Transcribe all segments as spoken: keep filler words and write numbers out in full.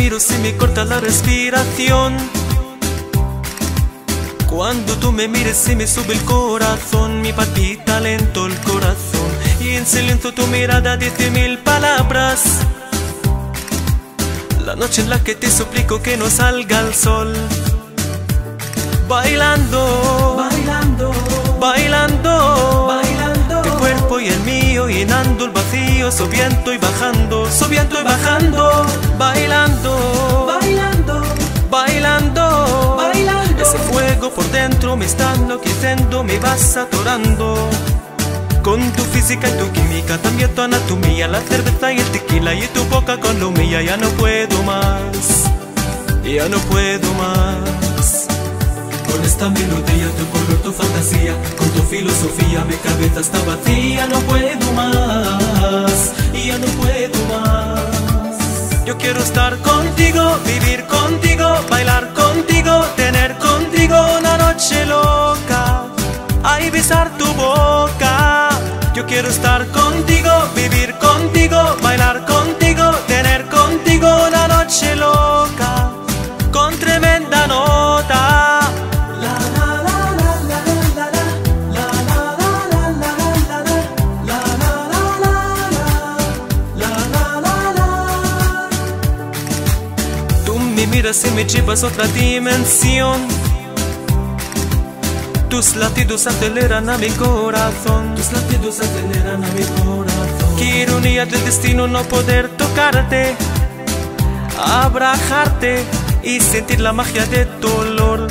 miro se me corta la respiración. Cuando tú me mires se me sube el corazón, me palpita lento el corazón, y en silencio tu mirada dice mil palabras. La noche en la que te suplico que no salga el sol. Bailando, bailando, bailando, bailando, tu cuerpo y el mío llenando el vacío, subiendo y bajando, subiendo y bajando. Bailando, bailando, bailando, bailando, ese fuego por dentro me está enloqueciendo, me vas atorando. Con tu física y tu química, también tu anatomía, la cerveza y el tequila y tu boca con lo mía. Ya no puedo más, ya no puedo más. Con esta melodía, tu color, tu fantasía, con tu filosofía, mi cabeza está vacía. No puedo más, ya no puedo más. Yo quiero estar contigo, vivir contigo, bailar contigo, tener contigo una noche loca, ay, besar tu boca. Yo quiero estar contigo, vivir contigo, bailar contigo, tener contigo una noche loca, con tremenda nota. La la la la la la la la la la la la la la la. Tú me miras y me llevas a otra dimensión. Tus latidos aceleran a mi corazón, tus latidos aceleran a mi corazón. Qué ironía del destino no poder tocarte, abrazarte y sentir la magia de tu olor.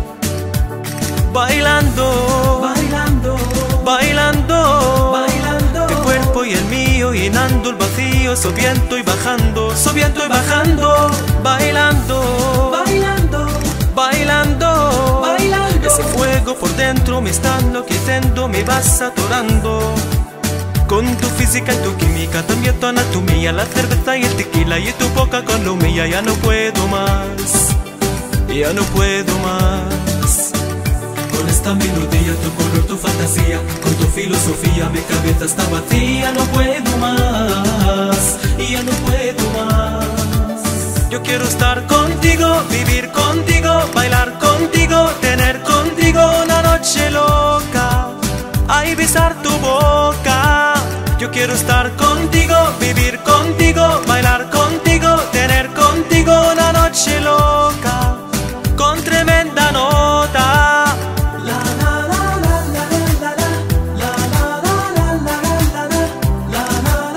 Bailando, bailando, bailando, bailando, tu cuerpo y el mío llenando el vacío, subiendo y bajando, subiendo y bajando. Bailando, bailando, bailando, bailando, ese fuego por dentro me está enloqueciendo, me vas atorando. Con tu física y tu química, también tu anatomía, la cerveza y el tequila y tu boca con lo mía. Ya no puedo más, ya no puedo más. Con esta melodía, tu color, tu fantasía, con tu filosofía, mi cabeza está vacía. No puedo más, ya no puedo más. Yo quiero estar contigo, vivir contigo, bailar contigo, tener contigo una noche loca, ay, besar tu boca. Yo quiero estar contigo, vivir contigo, bailar contigo, tener contigo una noche loca, con tremenda nota. La la la la la la la la la la la la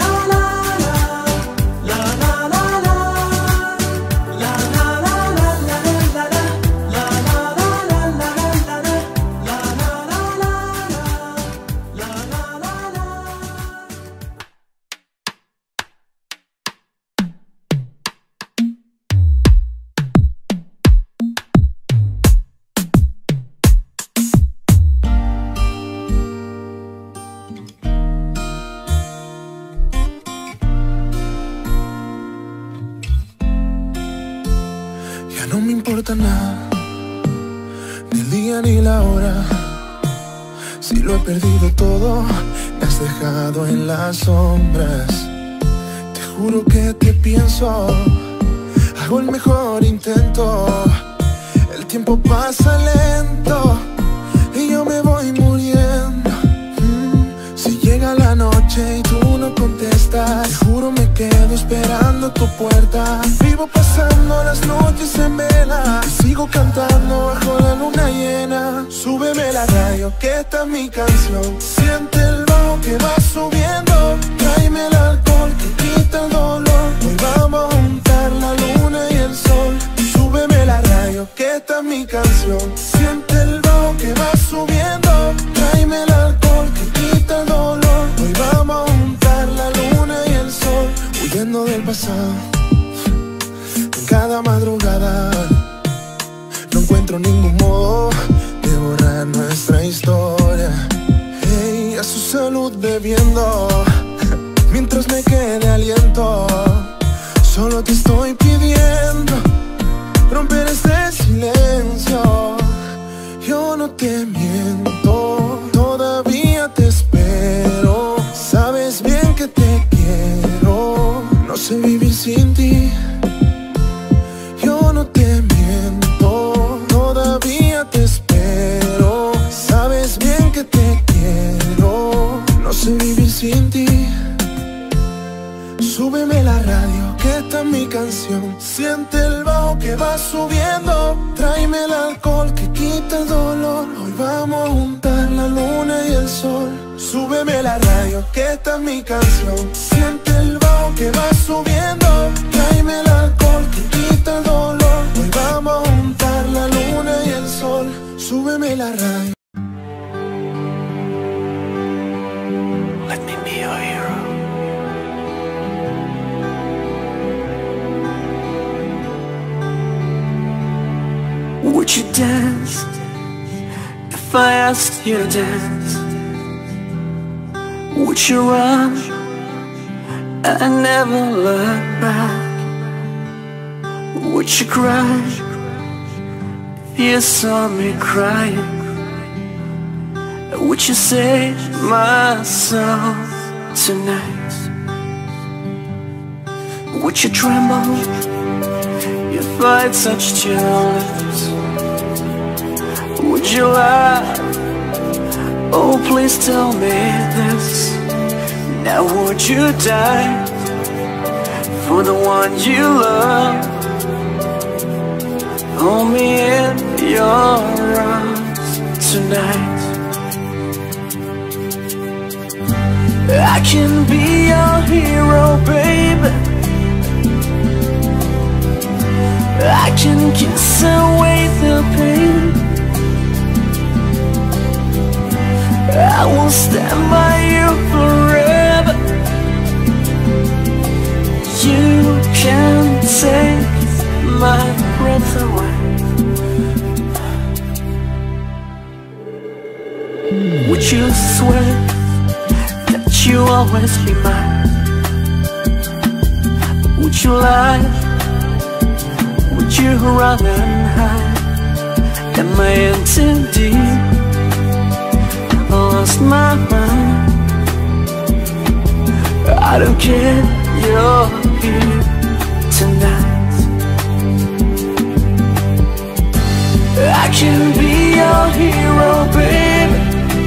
la la la. No me importa nada, ni el día ni la hora. Si lo he perdido todo, me has dejado en las sombras. Te juro que te pienso, hago el mejor intento. El tiempo pasa lento y yo me voy muriendo. mm. Si llega la noche y tú no contestas, te juro me quedo esperando tu puerta. Vivo pasando las noches en vela y sigo cantando bajo la luna llena. Súbeme la radio que está mi canción, siente el bajo que va subiendo. Tráeme el alcohol que quita el dolor, hoy vamos a juntar la luna y el sol. Súbeme la radio que está mi canción, siente el bajo que va subiendo. Tráeme el alcohol que quita el dolor, hoy vamos a juntar la luna y el sol. Huyendo del pasado, en cada madrugada no encuentro ningún modo de borrar nuestra historia. Hey, a su salud bebiendo, mientras me quede aliento. Solo te estoy pidiendo romper este silencio. Yo no te miento, todavía te espero. Sabes bien que te quiero, no sé vivir sin ti. juntar la luna y el sol. Súbeme la radio, que esta es mi canción. Siente el bajo que va subiendo. Tráeme el alcohol que quita el dolor. Hoy vamos a juntar la luna y el sol. Súbeme la radio. Let me be your hero. Would you dance if I asked you to dance? Would you run and never look back? Would you cry if you saw me crying? Would you save my soul tonight? Would you tremble if I touched your lips? Would you laugh? Oh, please tell me this. Now would you die for the one you love? Hold me in your arms tonight. I can be your hero, baby. I can kiss away the pain. I will stand by you forever. You can take my breath away. Would you swear that you always be mine? Would you lie? Would you run and hide? Am I in too deep? I lost my mind. I don't care, you're here tonight. I can be your hero, baby.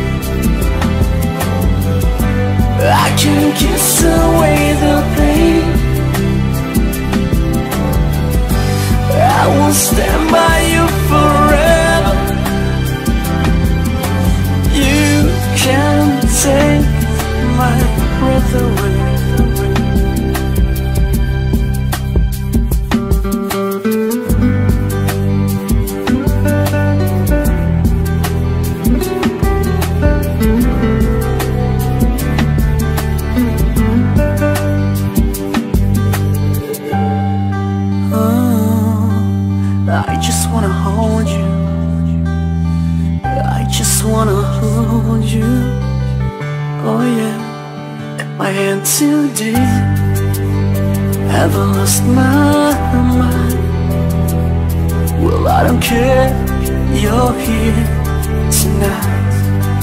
I can kiss away the pain. I will stand by you forever. You can take my breath away. I just wanna hold you. I just wanna hold you. Oh yeah. Am I in too deep? Have I lost my mind? Well, I don't care, you're here tonight.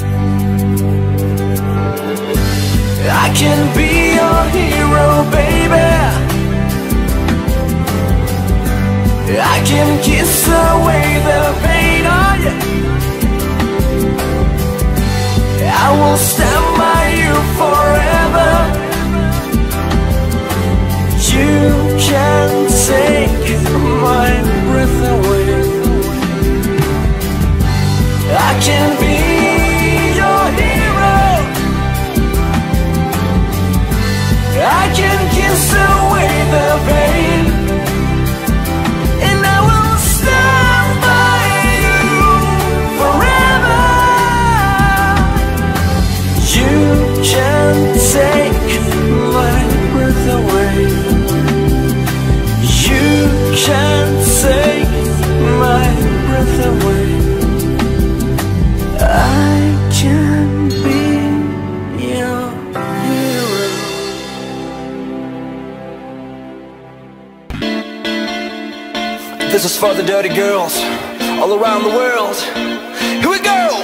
I can be your hero, baby. I can kiss away the pain, oh yeah. I will stand by you forever. You can take my breath away. I can be your hero. I can kiss away the pain. Take my breath away. You can take my breath away. I can be your hero. This is for the dirty girls all around the world. Here we go!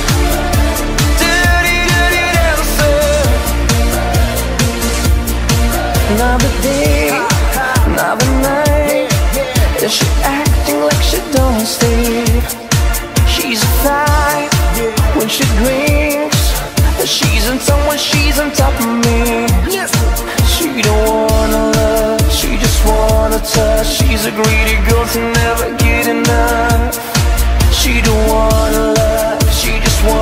Another day, another night. Is she acting like she don't sleep? She's a fight when she drinks. She's on someone, she's on top of me. She don't wanna love, she just wanna touch. She's a greedy girl to never get enough. She don't wanna love, she just wanna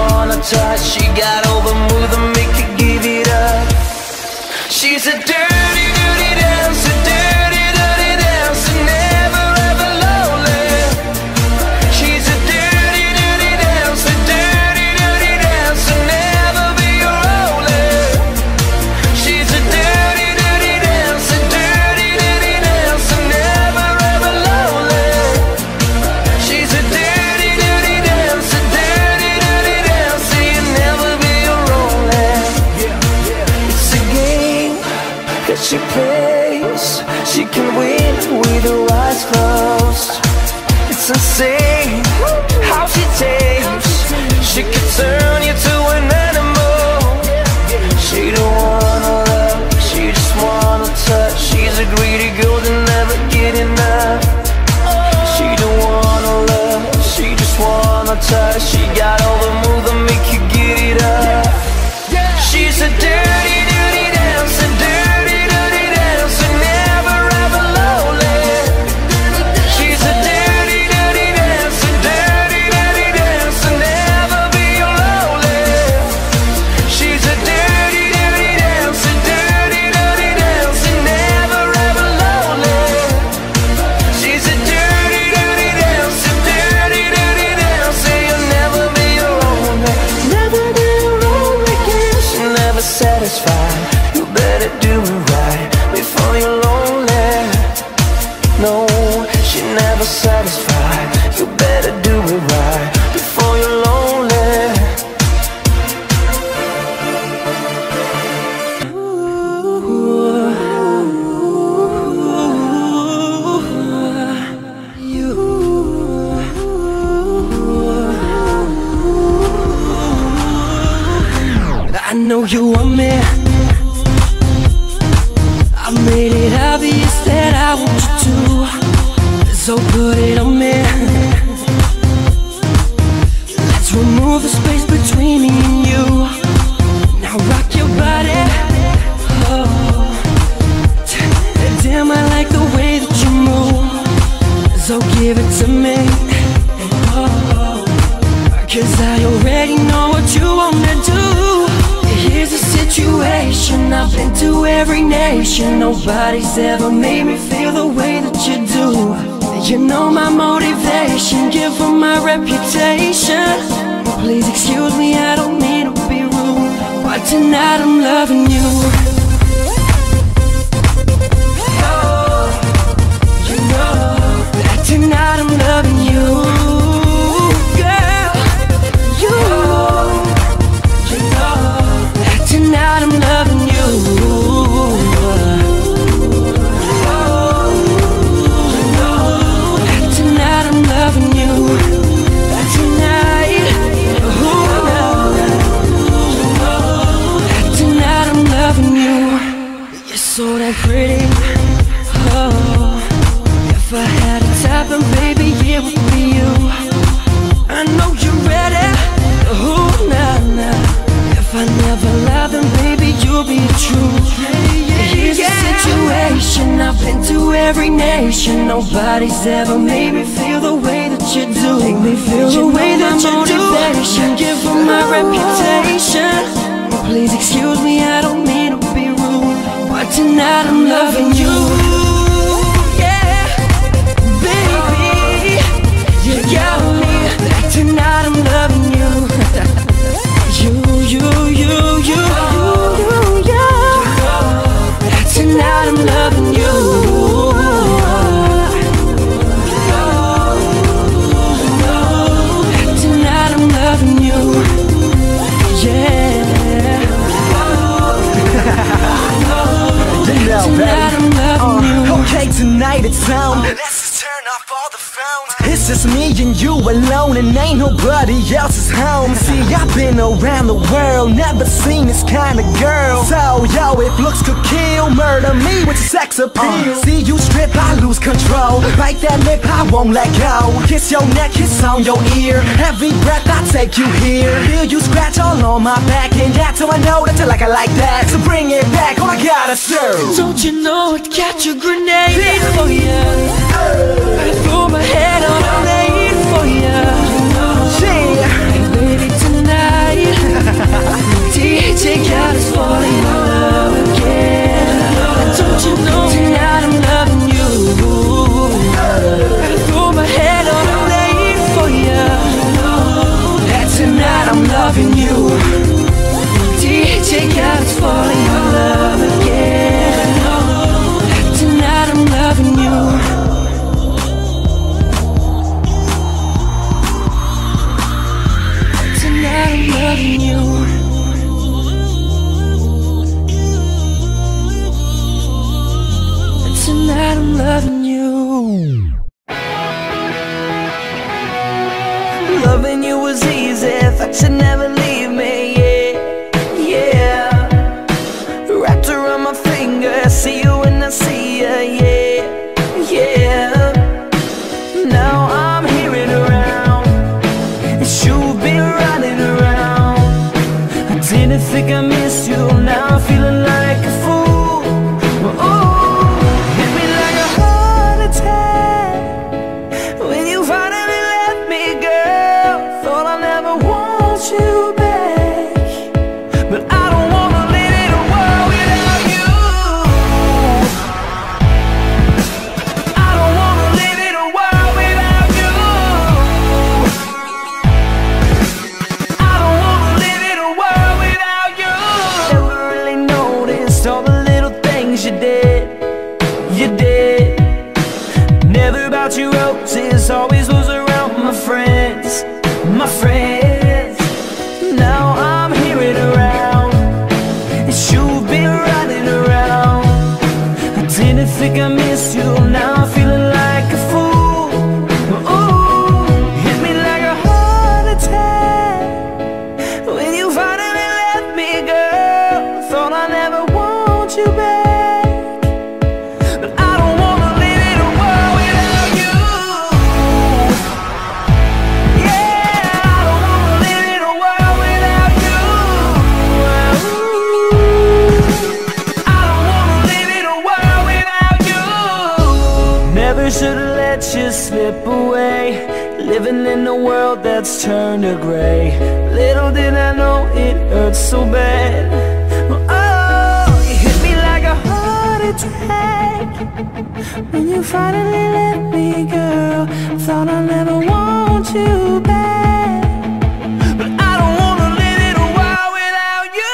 touch. She got all the moves that make you give it up. She's a dirty, dirty dancer, dirty, dirty dancer, never ever lonely. She's a dirty, dirty dancer, dirty, dirty dancer, never be lonely. She's a dirty, dirty dancer, dirty, dirty dancer, never ever lonely. She's a dirty, dirty dancer, dirty, dirty dancer, you never be lonely. It's a game that she plays. She can win with her eyes closed. It's insane how she takes. She can turn you to an animal. She don't wanna love, she just wanna touch. She's a greedy girl that never get enough. She don't wanna love, she just wanna touch. She got all the moves that make you get it up. She's a dirty, dirty dancer, dirty, dirty dancer, never ever lonely. She's a dirty, dirty dancer, dirty, dirty dancer, never be lonely. She's a dirty, dirty dancer, dirty, dirty dancer, never ever lonely. She's a dirty, dirty dancer, dirty, dirty dancer, you'll never be lonely. Never be lonely again. She never satisfied. You better do it right before you're lonely. No, she never satisfied. You better do it right before you're lonely. I know you want me. I made it obvious that I want you to, so put it on me. Let's remove the space between me and you. Now rock your body. Oh, damn, I like the way that you move, so give it to me. Oh, cause I already know what you wanna do. Here's the situation, I've been to every nation. Nobody's ever made me feel the way that you do. You know my motivation, give her my reputation. Please excuse me, I don't mean to be rude, but tonight I'm loving you. Oh, you know that tonight I'm loving you. Girl, you tonight I'm loving you. Tonight I'm loving you. Tonight, tonight I'm loving you. You're so damn pretty. Oh, if I had a type, then baby it would be you. I know you're ready. Oh, nah, nah. If I never lie, then baby you'll be the truth. Here's the situation, I've been to every nation. Nobody's ever made me feel the way that you do. Make me feel the way that you do. Give her my reputation. Please excuse me, I don't mean to be rude, but tonight I'm loving you. Yeah, baby, you got me. Tonight I'm loving you. You, you, you, you, you, you. Tonight I'm loving you. Tonight I'm loving you. Yeah. Tonight I'm loving you. Okay, tonight it's on. Let's turn off all the phones. It's just me and you alone, and ain't nobody else's home. See, I've been around the world, never seen this kind of girl. So, yo, if looks could kill, murder me with your sex appeal. uh, See you strip, I lose control. Bite that lip, I won't let go. Kiss your neck, kiss on your ear. Every breath I take you here. Feel you scratch all on my back, and that's how I know that you like it like that. So bring it back, all I gotta serve. Don't you know I'd catch a grenade for ya? I throw my head on a blade for ya. Yeah. Baby, tonight I'm loving you. And tonight I'm loving you. Loving you was easy, thought you'd never leave me, yeah, yeah. Wrapped around my finger, see you when I see you, yeah, yeah. Now I'm hearing around, it's you've been running around. I didn't think I missed you, now I'm feeling like a fool. Ooh, hit me like a heart attack when you finally left me, girl. Thought I never want you back, but I don't wanna live in a world without you. I don't wanna live in a world without you. I don't wanna live in a world without you. Never really noticed all the little things you did, you did. Never about your roses, always was around my friends, my friends. Now I'm hearing around, it's you've been running around. I didn't think I missed you, now I'm feeling like a fool. Ooh, hit me like a heart attack when you finally left me, girl. Thought I never want you back, but I don't wanna live in a world without you. Yeah, I don't wanna live in a world without you. I don't wanna live in a world without you. Never should've let you slip away, living in a world that's turned to gray. Little did I know it hurts so bad. Oh, you hit me like a heart attack when you finally let me, girl. Thought I never want you back, but I don't wanna live in a world without you.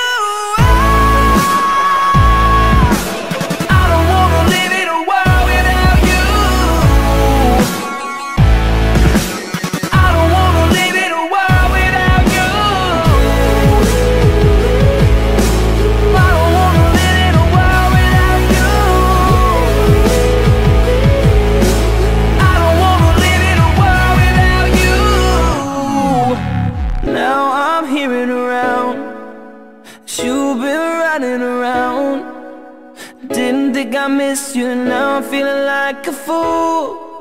I don't wanna live in a world without you. I don't wanna live in a world without you. I don't wanna live in a world without you. I don't wanna live in a world without you. Now I'm hearing around, you've been running around. Didn't think I missed you, now I'm feeling like a fool.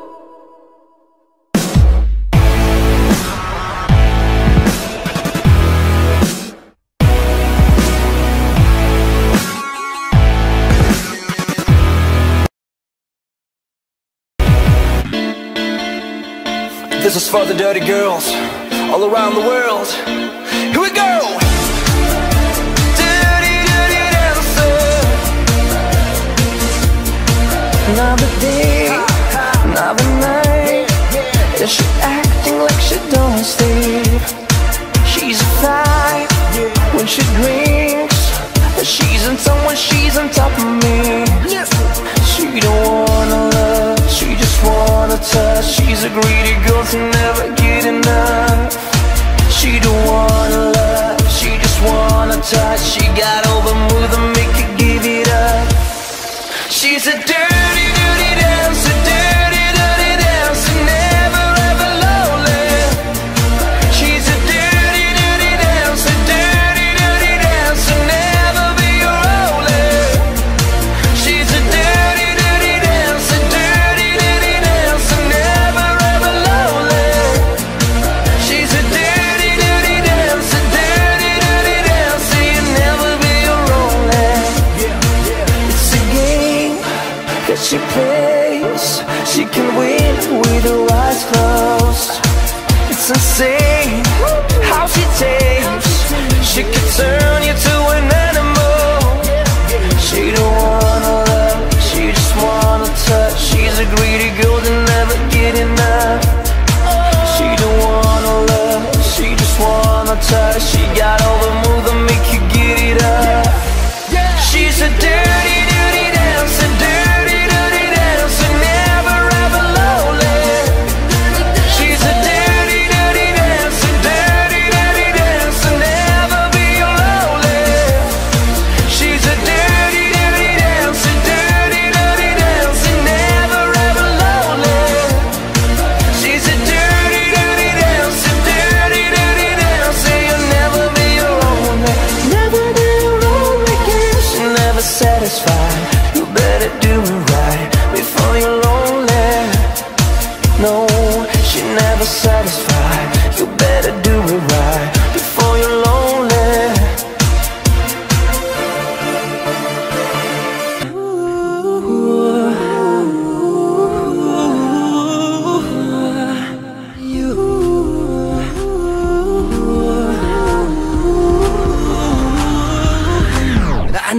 This is for the dirty girls all around the world. Here we go! Dirty, dirty dancer. Another day, another night, and she acting like she don't sleep. She's a fight when she drinks, and she's in someone, she's on top of me. She don't wanna love, she just wanna touch. She's a greedy girl to never get enough. She don't wanna love, she just wanna touch. She got all the moves that make you give it up. She's a dirty, dirty dancer, dirty, dirty dancer, never ever lonely. She's a dirty, dirty dancer, dirty, dirty dancer, never be lonely. She's a dirty, dirty dancer, dirty, dirty dancer, never ever lonely. She's a dirty, dirty dancer, dirty, dirty dancer, you never be lonely. It's a game that she plays, she can win with her eyes closed. It's insane how she takes, she can turn you to an animal. She don't wanna love, she just wanna touch. She's a greedy girl to never get enough. She don't wanna love, she just wanna touch. She got all the moves that make you get it up. She's a dirty, dirty dancer, dirty, dirty dancer, never ever lonely. She's a dirty, dirty dancer, dirty, dirty dancer,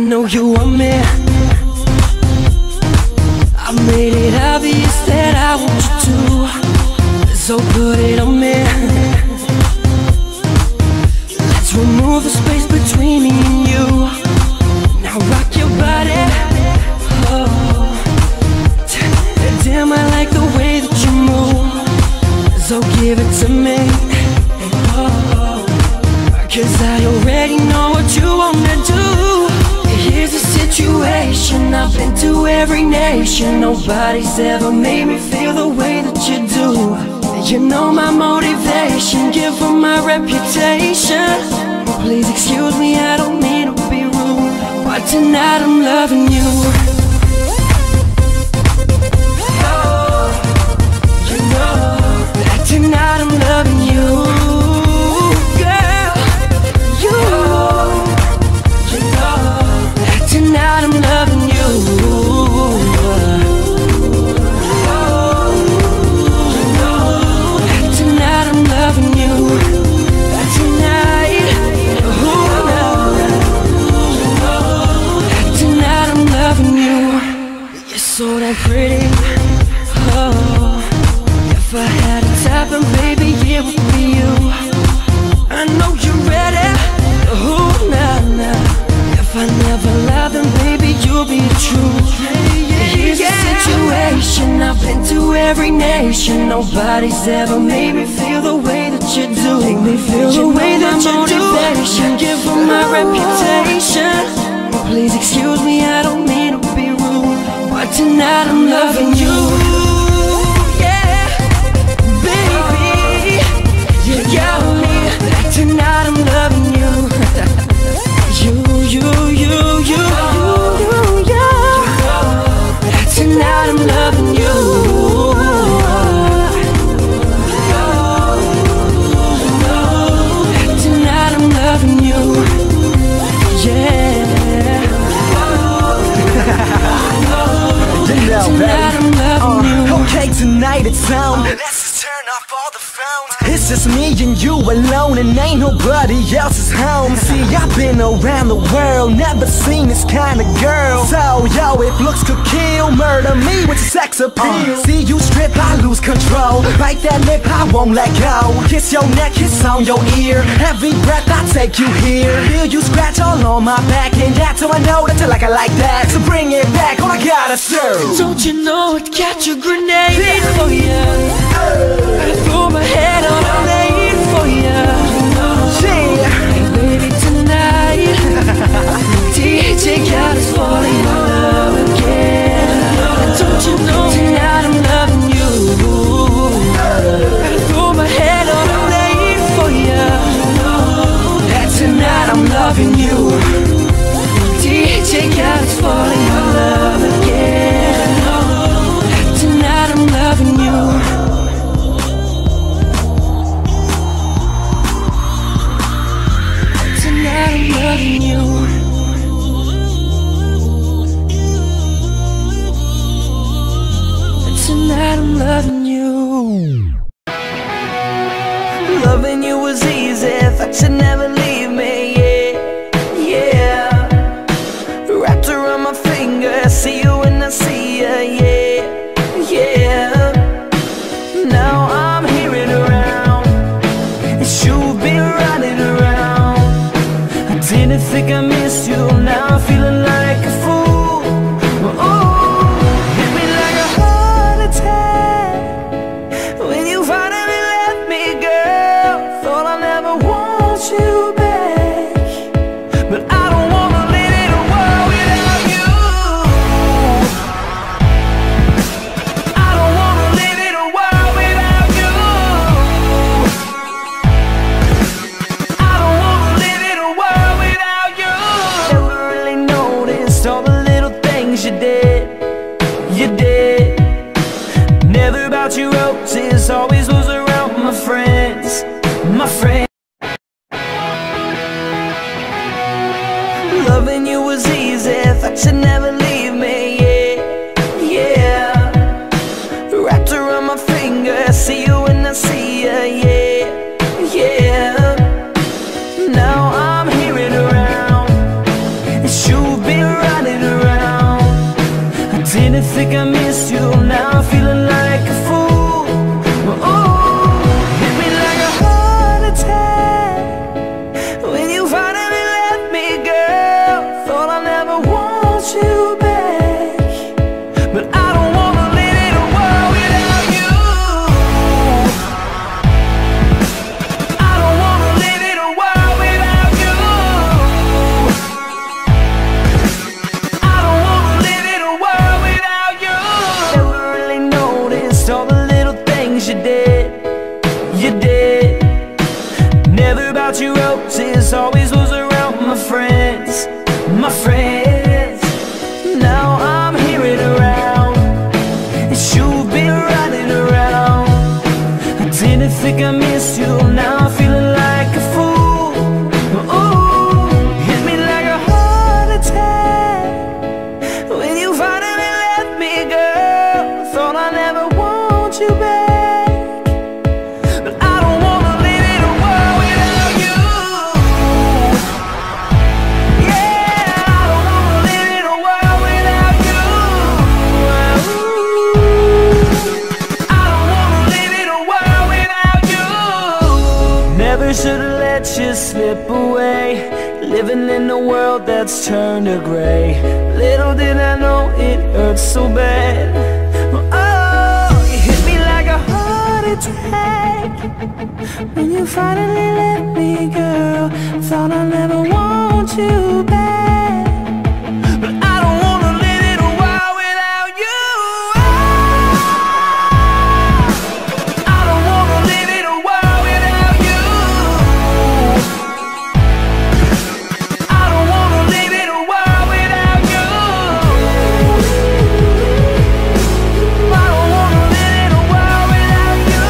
know you want me. I made it obvious that I want you to, so put it on me. Let's remove the space between me and you. Now rock your body. Oh, damn, I like the way that you move, so give it to me. Oh, cause I already know what you wanna do. Here's the situation, I've been to every nation. Nobody's ever made me feel the way that you do. You know my motivation, give her my reputation. Please excuse me, I don't mean to be rude, but tonight I'm loving you. Oh, you know that tonight I'm loving you. Tonight I'm loving you. Tonight I'm loving you. Tonight, tonight I'm loving you. You're so damn pretty. Oh, if I had a type, and baby, it would be you. I know you're ready. Oh, nah, nah. If I never lie, then baby, you'll be the truth. Here's the situation, I've been to every nation. Nobody's ever made me feel the way that you do. Make me feel the way that you do. Give her my reputation. Please excuse me, I don't mean to be rude, but tonight I'm loving you. Yeah, baby, you got me. Tonight I'm loving you. You, you, you, you, you, you. Tonight I'm loving you. Tonight I'm loving you. Yeah. Tonight I'm loving you. Uh, okay, tonight it's on. Let's just turn off all the phones. It's just me and you alone, and ain't nobody else's home. See, I've been around the world, never seen this kind of girl. So, yo, if looks could kill, murder me with sex appeal. uh, See you strip, I lose control. Bite that lip, I won't let go. Kiss your neck, kiss on your ear. Every breath I take you here. Feel you scratch all on my back, and that's how I know that you like it like that. So bring it back, all I gotta serve. Don't you know I'd catch a grenade for ya? I'd throw my head on a blade for ya. Yeah. Hey baby, tonight D J got us falling in love again. Don't you know tonight I'm loving you? I'd throw my head on a blade for ya. Tonight I'm loving you. D J got us falling in love again. Tonight I'm loving you. Tonight I'm loving you. Tonight I'm loving you. Loving you was easy, thought you'd never leave me, yeah, yeah. Wrapped around my finger, see you when I see you, yeah, yeah. Now I'm hearing around, and you've been running around. I didn't think I missed you, now I'm feeling like a fool. Oh, hit me like a heart attack when you finally left me, girl. Thought I never want you back, but I don't wanna live in a world without you. I don't wanna live in a world without you. I don't wanna live in a world without you. Never really noticed all the little things you did, you did. Never bought you roses, always was around my friends, my friends. Loving you was easy, thought you'd never leave me, yeah, yeah. Wrapped around my finger, see you when I see you, yeah, yeah. Now I'm hearing around, and you've been think I miss you, now I'm feeling like a fool. Oh, hit me like a heart attack when you finally left me, girl. Thought I never want you back, but I don't wanna live in a world without you. I don't wanna live in a world without you. I don't wanna live in a world without you. Never really noticed all the little things you did, you did. Never bought you roses, always was around my friends, my friends. Now I'm hearing around, and you've been running around. I didn't think I missed you, now I'm feeling like a fool. Ooh, hit me like a heart attack when you finally left me, girl. Thought I never want you back, but I don't wanna live in a world without you. Yeah, I don't wanna live in a world without you. I don't wanna live in a world without you. Never should've let you slip away, living in a world that's turned to gray. Little did I know it hurt so bad. Oh, you hit me like a heart attack when you finally left me, girl. Thought I never want you back, but I don't wanna live in a world without you. I don't wanna live in a world without you. I don't wanna live in a world without you. I don't wanna live in a world without you.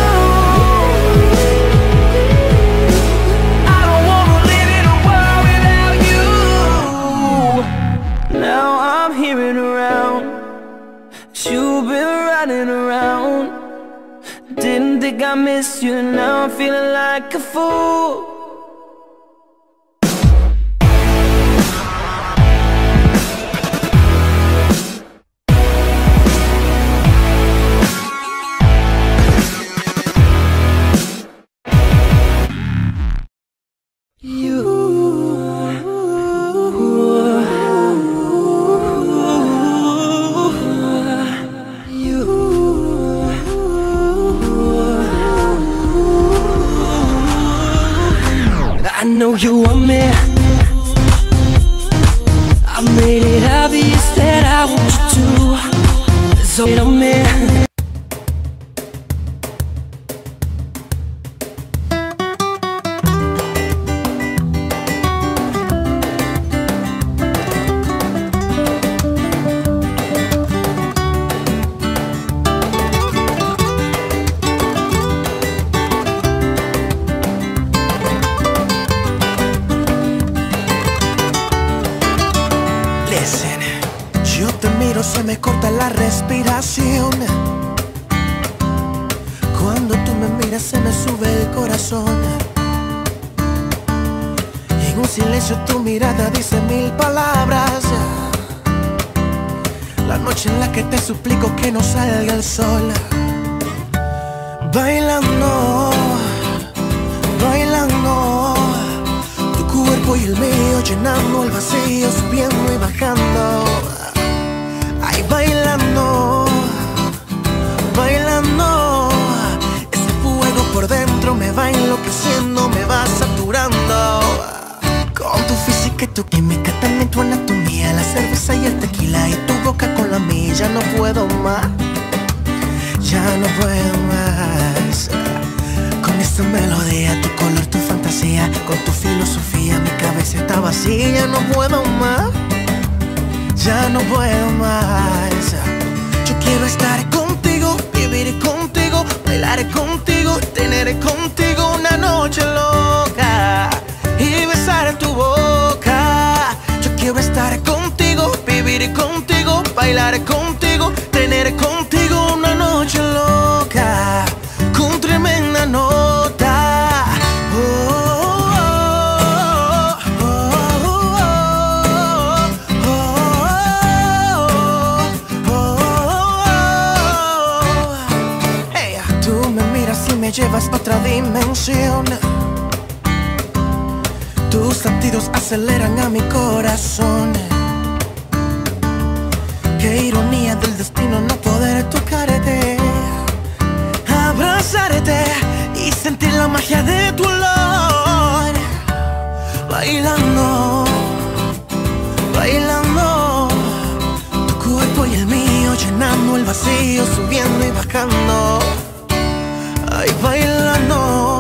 I don't wanna live in a world without you. Now I'm hearing around, you've been running around. Didn't think I missed you, now I'm feeling like a fool. I know you want me. I made it obvious that I want you to. So wait on me. Listen, yo te miro, se me corta la respiración. Cuando tú me miras se me sube el corazón. En un silencio tu mirada dice mil palabras. La noche en la que te suplico que no salga el sol. Bailando, bailando, tu cuerpo y el mío llenando el vacío, subiendo y bajando. Ay, bailando, bailando, ese fuego por dentro me va enloqueciendo, me va saturando. Con tu física y tu química, también tu anatomía, la cerveza y el tequila y tu boca con la mía. Ya no puedo más, ya no puedo más. Con esta melodía, tu color, tu fantasía, con tu filosofía, mi cabeza está vacía. Ya no puedo más, ya no puedo más. Yo quiero estar contigo, vivir contigo, bailar contigo, tener contigo una noche loca y besar tu boca. Yo quiero estar contigo, vivir contigo, bailar contigo, tener contigo una noche loca con tremenda nota. Oh, oh, oh, oh, oh, oh, oh, oh. llevas a otra dimensión. Tus latidos aceleran a mi corazón. Qué ironía del destino no poder tocarte, abrazarte y sentir la magia de tu olor. Bailando, bailando, tu cuerpo y el mío llenando el vacío, subiendo y bajando. Ay, bailando,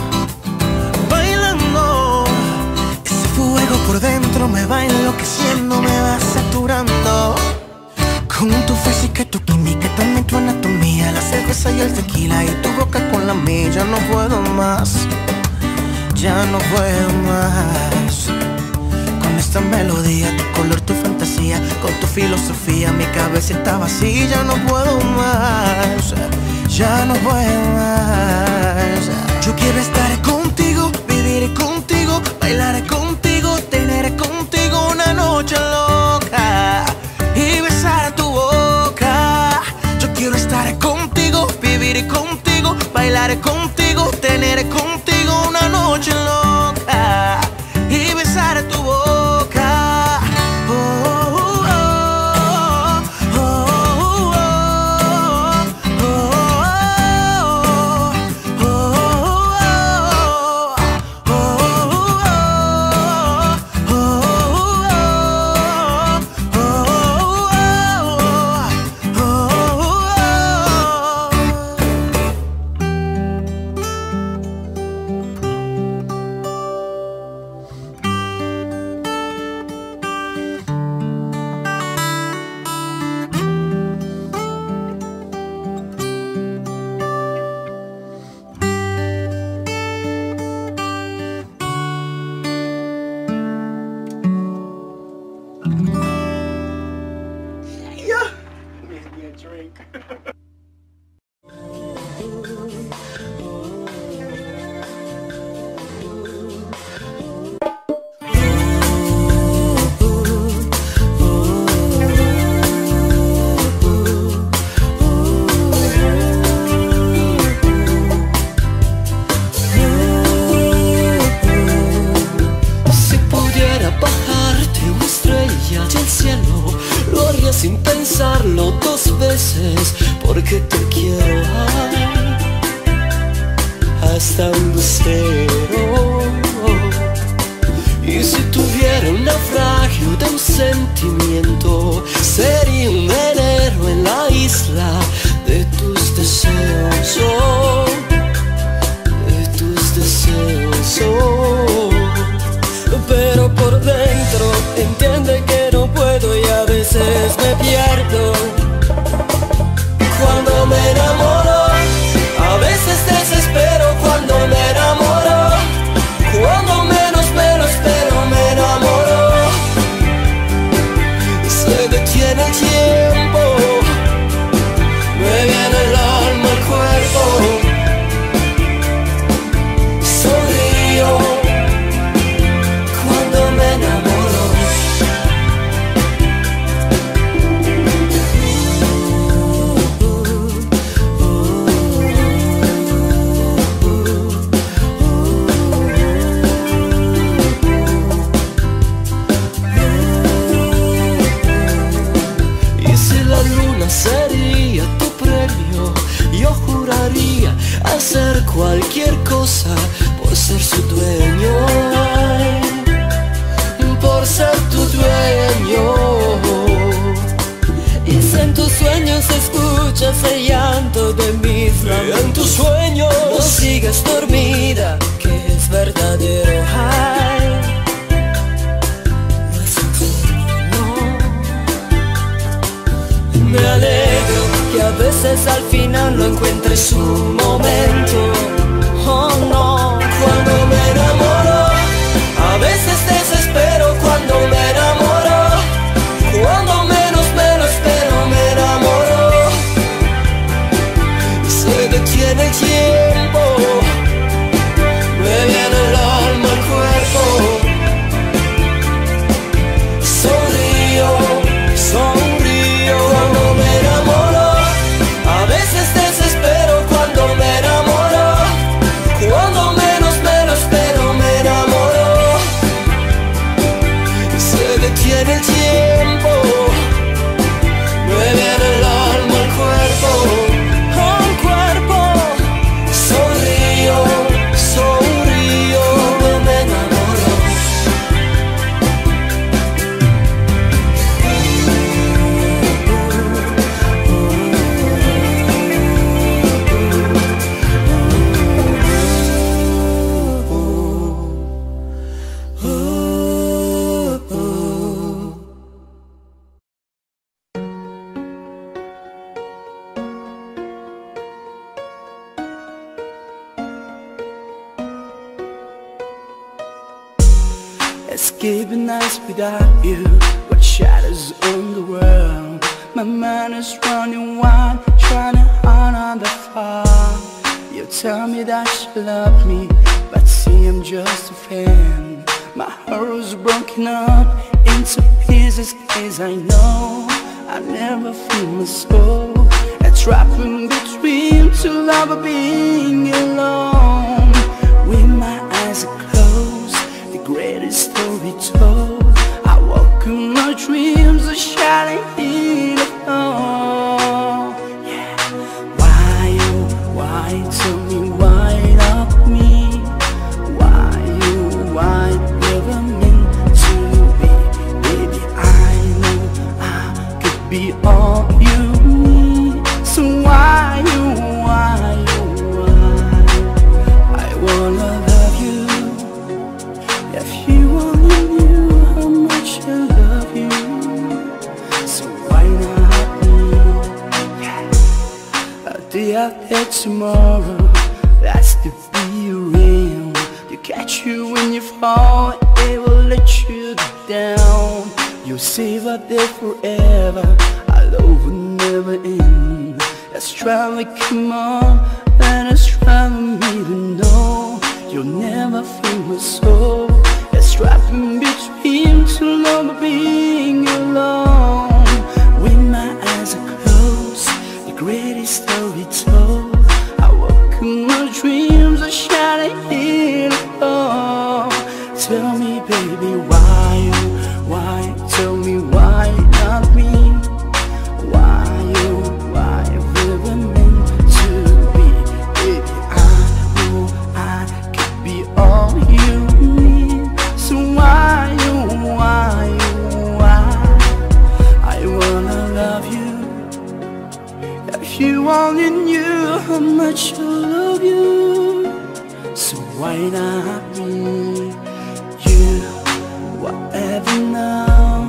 bailando, ese fuego por dentro me va enloqueciendo, me va saturando. Con tu física y tu química, también tu anatomía, la cerveza y el tequila y tu boca con la mía. Ya no puedo más, ya no puedo más. Con esta melodía, tu color, tu fantasía, con tu filosofía, mi cabeza está vacía. Ya no puedo más, ya no puedo más. Yo quiero estar contigo, vivir contigo, bailar contigo, tener contigo una noche loca y besar tu boca. Yo quiero estar contigo, vivir contigo, bailar contigo, tener contigo una noche loca y besar tu boca. Oh, oh, oh, oh, oh, sin pensarlo dos veces, porque te quiero ay, hasta un lucero. Y si tuviera un naufragio de un sentimiento, sería un velero en la isla de tus deseos, oh, de tus deseos, oh. Pero por dentro entiende que no puedo y a veces me pierdo. Cuando me enamoro, a veces desespero. Cuando me enamoro, cuando menos me lo espero, me enamoro. Se detiene el tiempo, me viene el alma al cuerpo. Sonrío cuando me enamoro. Sería tu premio, yo juraría hacer cualquier cosa por ser su dueño, por ser tu dueño. Y si en tus sueños escuchas el llanto de mis labios, en tus sueños no sigas dormida, que es verdadero. Ay, me alegro que a veces al final no encuentre su momento. Oh no, cuando me enamoro, a veces desespero. Cuando me enamoro, cuando menos me lo espero, me enamoro. Se detiene el tiempo, me viene el alma al cuerpo. Sonrío, sonrío. Cuando me enamoro, a veces desespero. Cuando me enamoro, can't be nice without you. What shadows on the world. My mind is running wild, trying to hide on the fire. You tell me that you love me, but see I'm just a fan. My heart was broken up into pieces, cause I know I never feel my soul. A trap in between two lovers being alone. With my eyes are closed, the greatest story told. I walk in my dreams, a shining in the home. Yeah. Why you, why, tell me why not me? Why you, why never meant to be? Baby, I know I could be all you need. So why you, why you, why? I wanna love you. If you only knew how much I love you. So why not me? Yeah. A day after tomorrow, that's to be real. To catch you when you fall, it will let you down. You'll save up there forever, our love will never end. Let's try to come on, let us try to meet and know you'll never feel my soul. Let's trap in between two lovers being alone. With my eyes are closed, the greatest story told. I walk in my dreams, are shining in the home. Tell me, baby, why you, why? Tell me why not me? Why you, why never meant to be? Baby, I know I could be all you need. So why you, why you, why? I wanna love you. If you only knew how much I love you. So why not me? You, whatever now.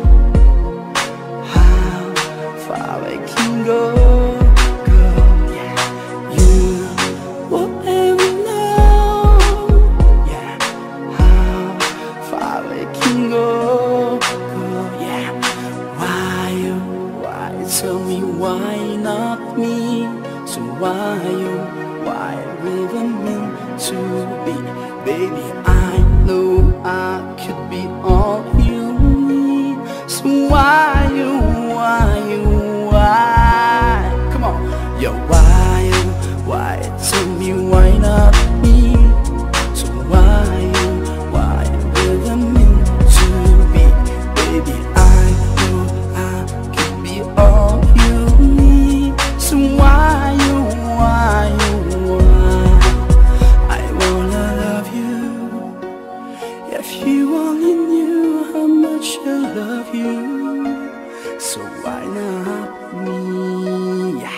How far I can go, go, yeah. You, whatever now. Yeah. How far I can go, go, yeah. Why you, why? Tell me why not me? So why you, why we were meant to be? Baby, I know I could be all you need. So why you, why you, why? Come on, yo, why you, why? Tell me why not me? So why you, why we were meant to be? Baby, I know I could be all you need. So why you, why you, why? I wanna love you. If you only knew how much I love you. So why not me? Yeah.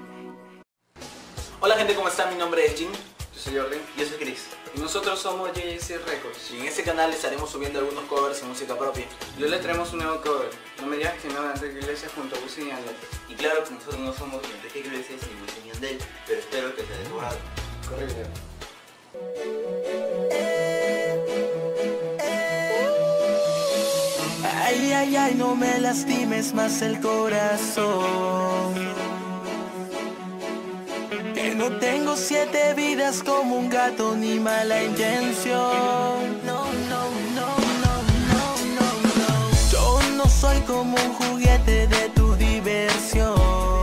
Hola gente, ¿cómo están? Mi nombre es Jim. Yo soy Jordan. Yo soy Chris. Y nosotros somos J J C Records. Y en este canal estaremos subiendo algunos covers y música propia. Y hoy les traemos un nuevo cover. No me digas que no de Enrique Iglesias junto a Wisin y Yandel. Y claro que nosotros no somos ni Enrique Iglesias ni Wisin y Yandel, pero espero que te haya gustado. Correcto. Ay, ay, ay, no me lastimes más el corazón. Que no tengo siete vidas como un gato ni mala intención. No, no, no, no, no, no, no. Yo no soy como un juguete de tu diversión.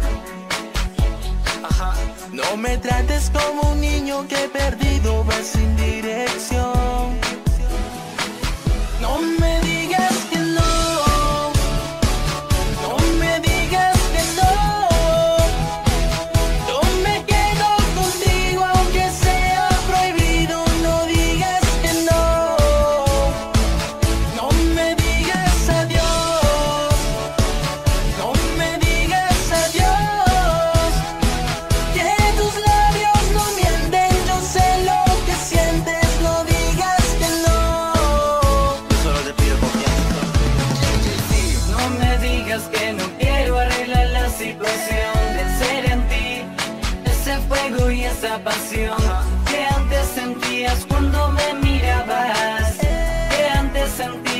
Ajá. No me trates como un niño que perdido va sin dirección. No me digas que no, no me digas que no. Yo me quedo contigo aunque sea prohibido. No digas que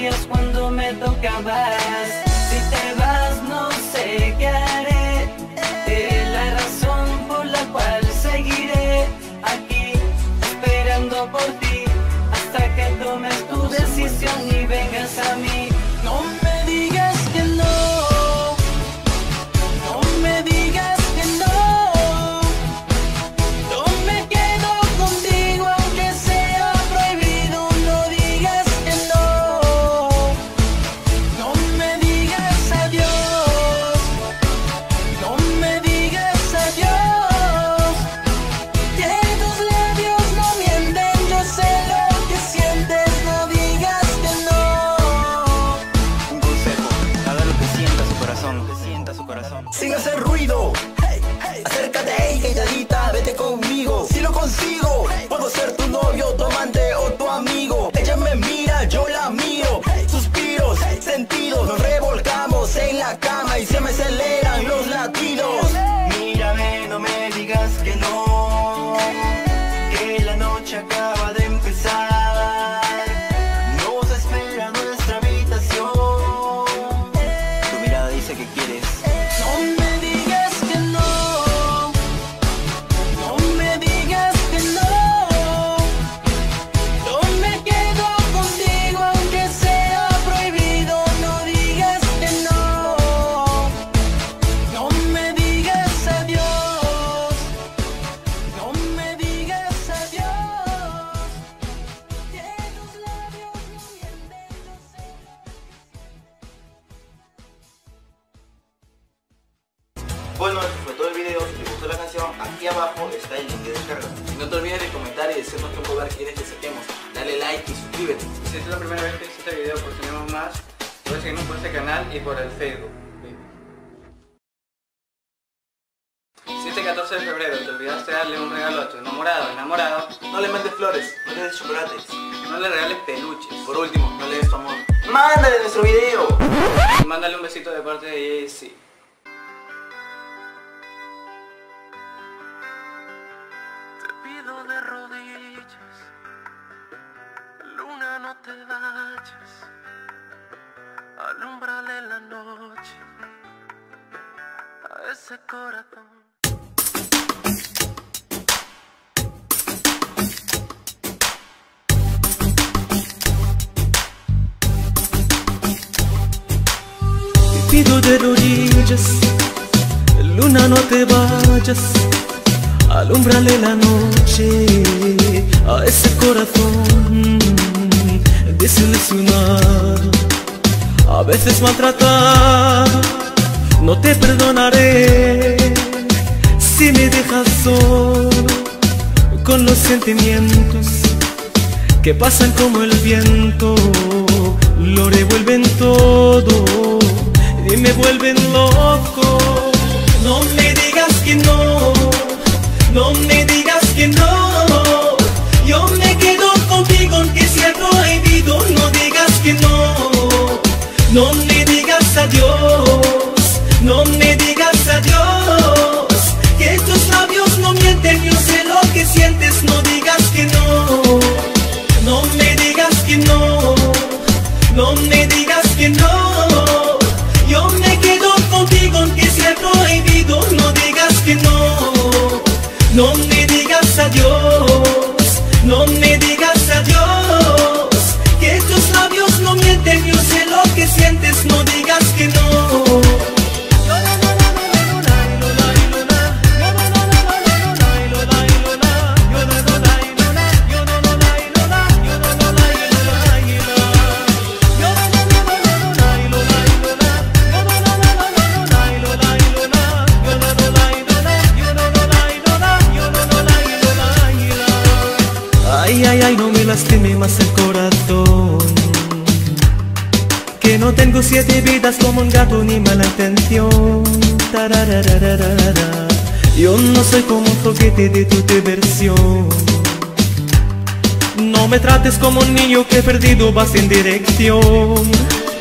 labios cuando me tocabas. Si te vas no sé qué haré, eres la razón por la cual seguiré aquí esperando por ti hasta que tomes tu decisión y vengas a mí. No me digas que no, no me digas que no, no me quedo contigo aunque sea prohibido. No digas que no, no me digas adiós, no me digas adiós, que tus labios no mienten, yo sé lo que sientes. No digas que no. Un consejo, haga lo que sienta su corazón, lo que sienta su corazón. Sin hacer ruido, hey, hey, acércate, hey, calladita, vete conmigo. Si lo consigo, puedo ser tu novio, tu amante o tu amigo. Ella me mira, yo la miro, suspiros, sentidos, nos revolcamos en la cama y se me aceleran los latidos. Mírame, no me digas que no, que la noche acaba de empezar. Nos espera nuestra habitación. Tu mirada dice que quieres. No me digas que no, no me digas que no, no me quedo contigo aunque sea prohibido. No digas que no, no me digas adiós, no me digas adiós, que tus labios no mienten, yo sé. Bueno, eso fue todo el video. Si te gustó la canción, aquí abajo está el link de descarga. No te olvides de comentar y decirnos qué cover quieres que saquemos. Dale like y suscríbete. Si esta es la primera vez que ves este video, pues tenemos más. Puedes seguirnos por este canal y por el Facebook. Si este catorce de febrero te olvidaste de darle un regalo a tu enamorado o enamorado, No le mandes flores, no le des chocolates. no le regales peluches. Por último, no le des tu amor. ¡Mándale nuestro video! Y mándale un besito de parte de Jay-Z. Te pido de rodillas, luna, no te vayas, alúmbrale la noche a ese corazón. Te pido de rodillas, luna, no te vayas, alúmbrale la noche a ese corazón desilusionado, a veces maltratado. No te perdonaré si me dejas solo con los sentimientos que pasan como el viento, lo revuelven todo y me vuelven loco. No me digas que no, no me digas que no, yo me quedo contigo aunque sea prohibido. No digas que no, no me digas adiós, no me digas adiós, que tus labios no mienten, yo sé lo que sientes. No digas que no, no me digas que no, no me digas que no, yo me quedo contigo aunque sea prohibido. No digas que no, no me digas adiós, no me digas adiós, que tus labios no mienten, yo sé lo que sientes. No digas que no. Ay, ay, ay, no me lastime más el corazón, que no tengo siete vidas como un gato ni mala intención. Tarararararara. Yo no soy como un juguete de tu diversión. No me trates como un niño que perdido va sin dirección.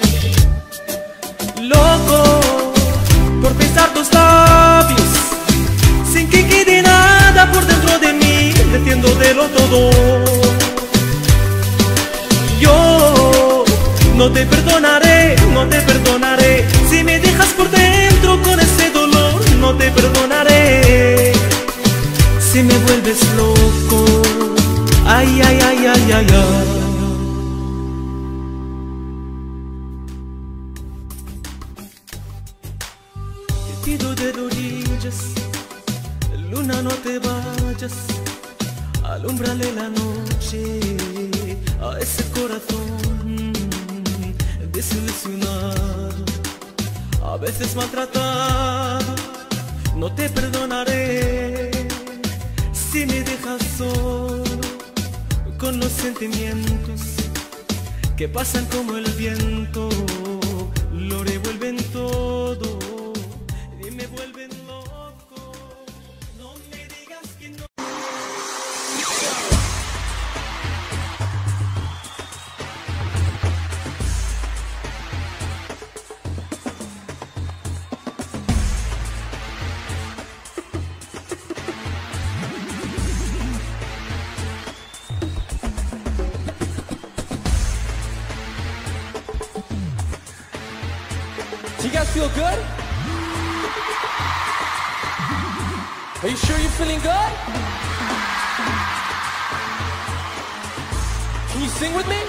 Loco por besar tus labios sin que quede nada por dentro de mí, detiéndotelo todo. Yo no te perdonaré, no te perdonaré. Si me dejas por dentro con ese dolor, no te perdonaré. Si me vuelves loco, ay, ay, ay, ay, ay, ay. Te pido de rodillas, luna, no te vayas, alúmbrale la noche a ese corazón desilusionado, a veces maltratado. No te perdonaré si me dejas solo con los sentimientos que pasan como el viento, lo revuelven todo y me vuelven loco. No me digas que no. Do you guys feel good? Are you sure you're feeling good? Can you sing with me?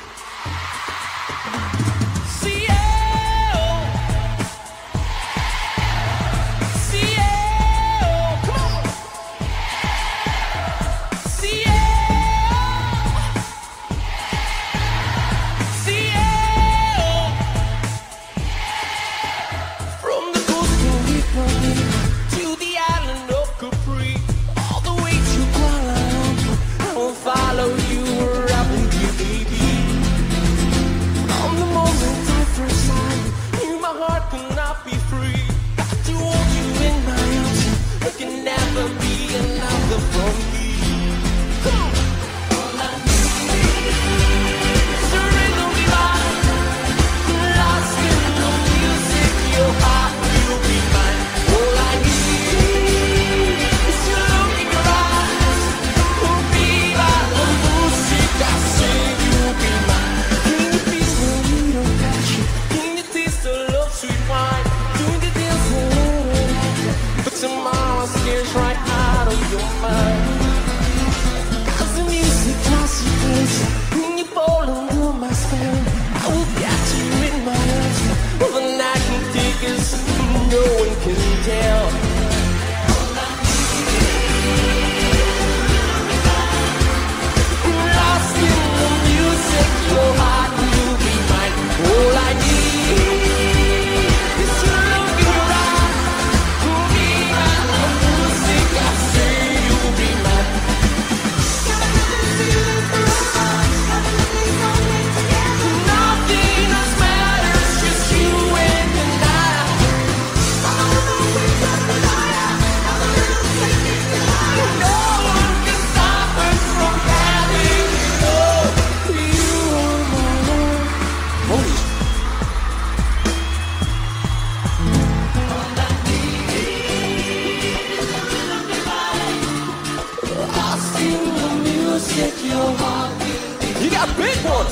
You got big ones.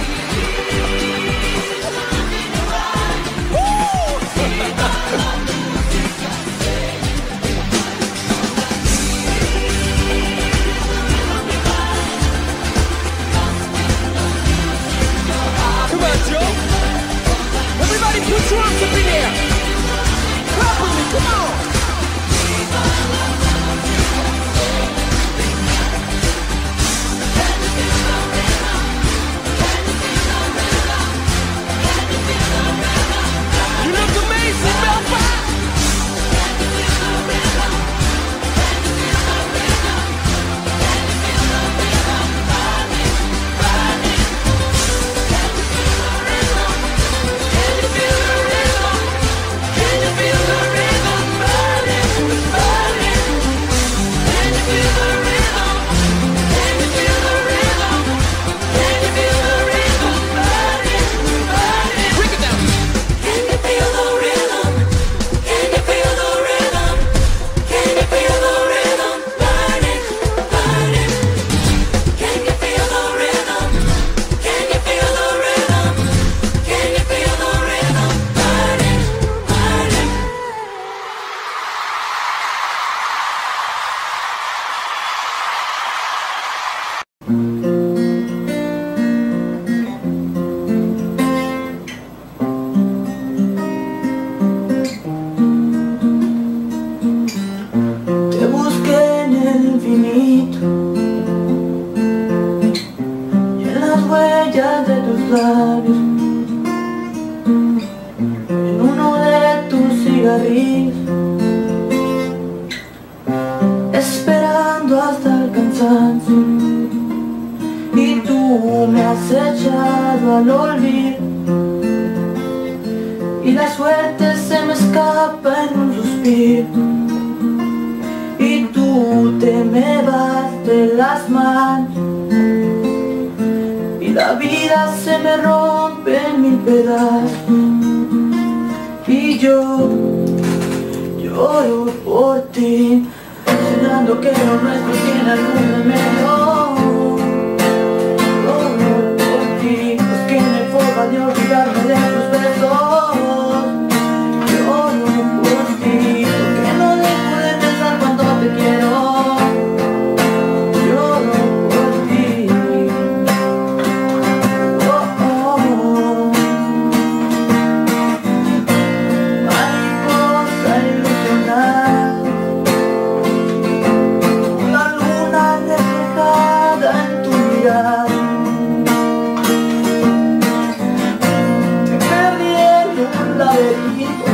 Come on, Joe. Everybody put your arms up in there. Clap with me, come on. Can you feel the rhythm burning, burning? labios, en uno de tus cigarrillos, esperando hasta el cansancio, y tú me has echado al olvido, y la suerte se me escapa en un suspiro, y tú te me vas de las manos, y la vida se me rompe en mil pedazos, y yo lloro por ti, soñando que lo nuestro tiene algún remedio. Lloro por ti, pues que no hay forma de olvidarme de tus besos. Lloro por ti, porque no dejo de pensar cuando te quiero. Lloro por ti. Oh, oh. Mariposa ilusionada, la luna reflejada en tu mirada. Te perdí en un laberinto,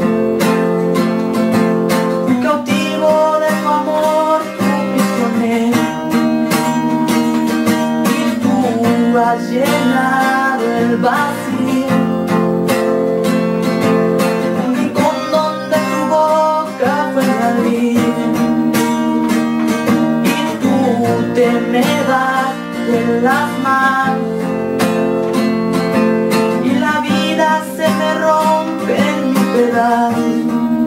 fui cautivo de tu amor, tu prisionero, y tú has llenado el vacío, un rincón donde tu boca fue jardín, y tú te me vas de las manos, y la vida se me rompe en mil pedazos,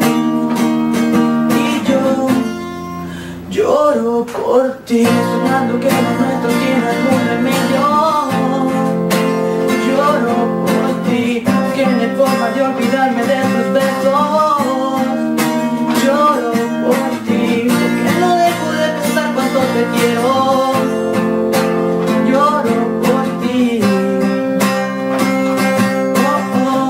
y yo lloro por ti, soñando que lo nuestro tiene algún remedio. Lloro por ti, que no hay forma de olvidarme de tus besos. Lloro por ti, porque no dejo de pensar cuánto te quiero. Lloro por ti. Oh, oh.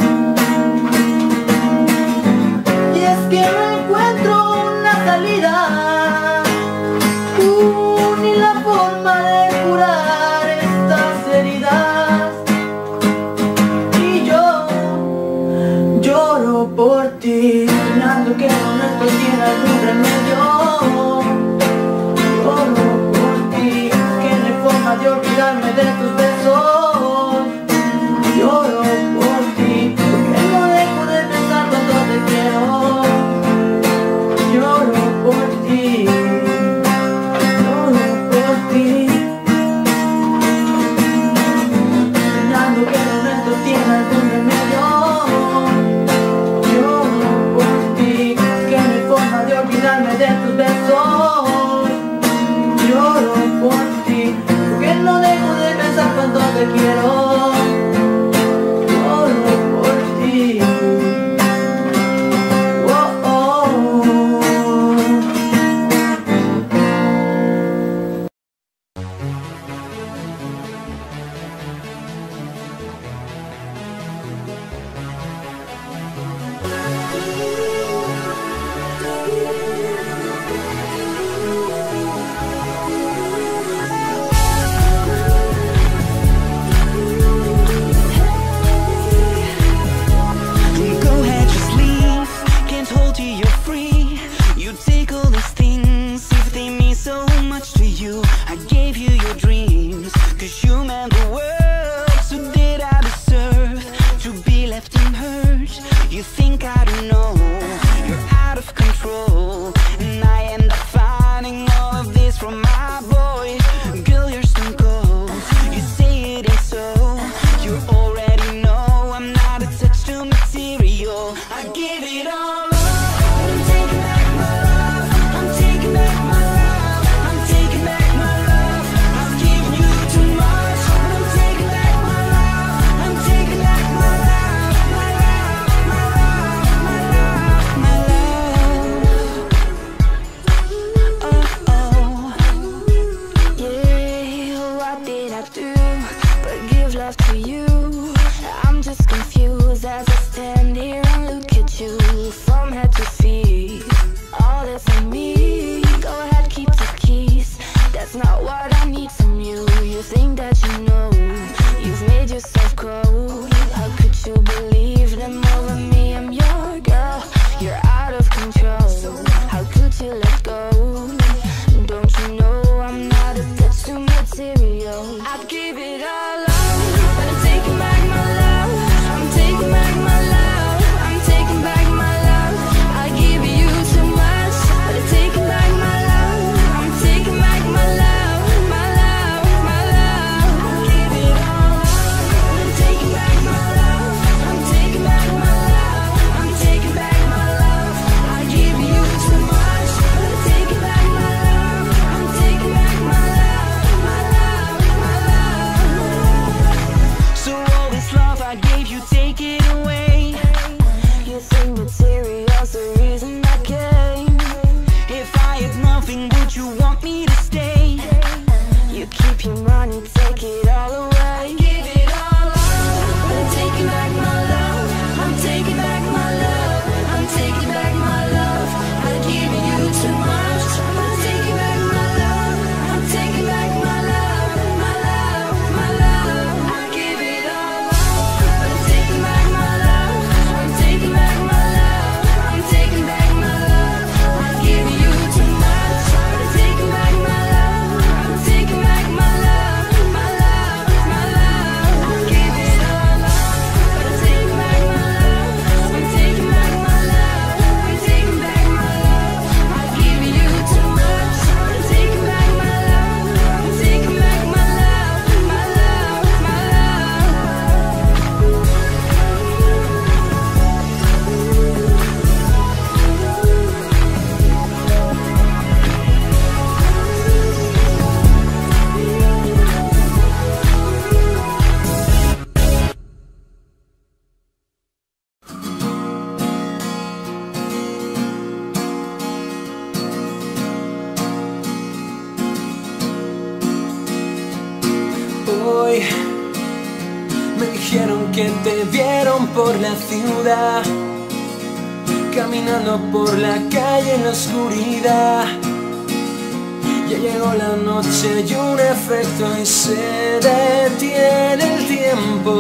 Y es que no encuentro una salida, uh, ni la forma de curar estas heridas, y yo lloro por ti, soñando que lo nuestro tiene algún remedio. Lloro por ti, que no hay forma de olvidarme de tus besos. Lloro por ti, porque no dejo de pensar cuando te quiero. Lloro por ti, lloro por ti, soñando que lo nuestro tiene algún remedio. Lloro por ti, que no hay forma de olvidarme de tus besos. Lloro por ti, porque no dejo de pensar cuando te quiero. Lloro por ti. Oh, oh. Go ahead, just leave. Can't hold you, you're free. You take all these things if they mean so much to you. I gave you your dreams, cause you meant the world. So did I deserve to be left unhurt? You think I don't know, you're out of control, and I end up finding all of this from my boy. Girl, you're stone cold. You say it ain't so. You already know I'm not attached to material. I give it all up. I'm taking back my love. I'm taking back my love. I'm taking back my love. I've given you too much. I'm taking back my love. I'm taking back my love. My love, my love, my love, my love. Oh, oh. Yeah, what did I do but give love to you? I'm just confused as I stand here and look at you from head to feet. All that's in me. Go ahead, keep the keys. That's not what I need from you. You think that you know you've made yourself dijeron que te vieron por la ciudad, caminando por la calle en la oscuridad. Ya llegó la noche y un efecto y se detiene el tiempo.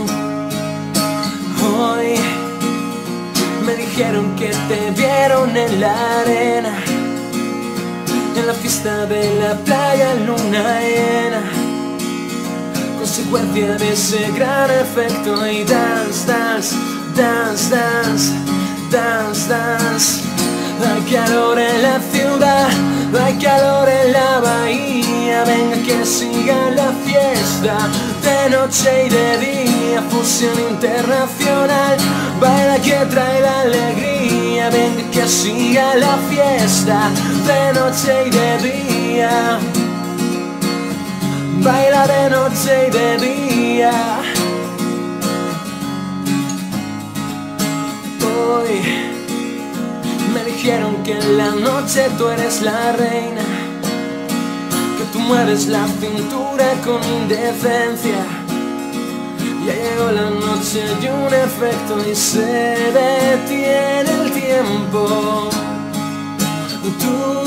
Hoy me dijeron que te vieron en la arena, en la fiesta de la playa, luna llena, consecuencia de ese gran efecto. Y dance, dance, dance, dance, dance, dance. Hay calor en la ciudad, hay calor en la bahía. Venga que siga la fiesta, de noche y de día, fusión internacional. Baila que trae la alegría. Venga que siga la fiesta, de noche y de día. Baila de noche y de día. Hoy me dijeron que en la noche tú eres la reina, que tú mueves la cintura con indecencia. Ya llegó la noche y un efecto y se detiene el tiempo. Tú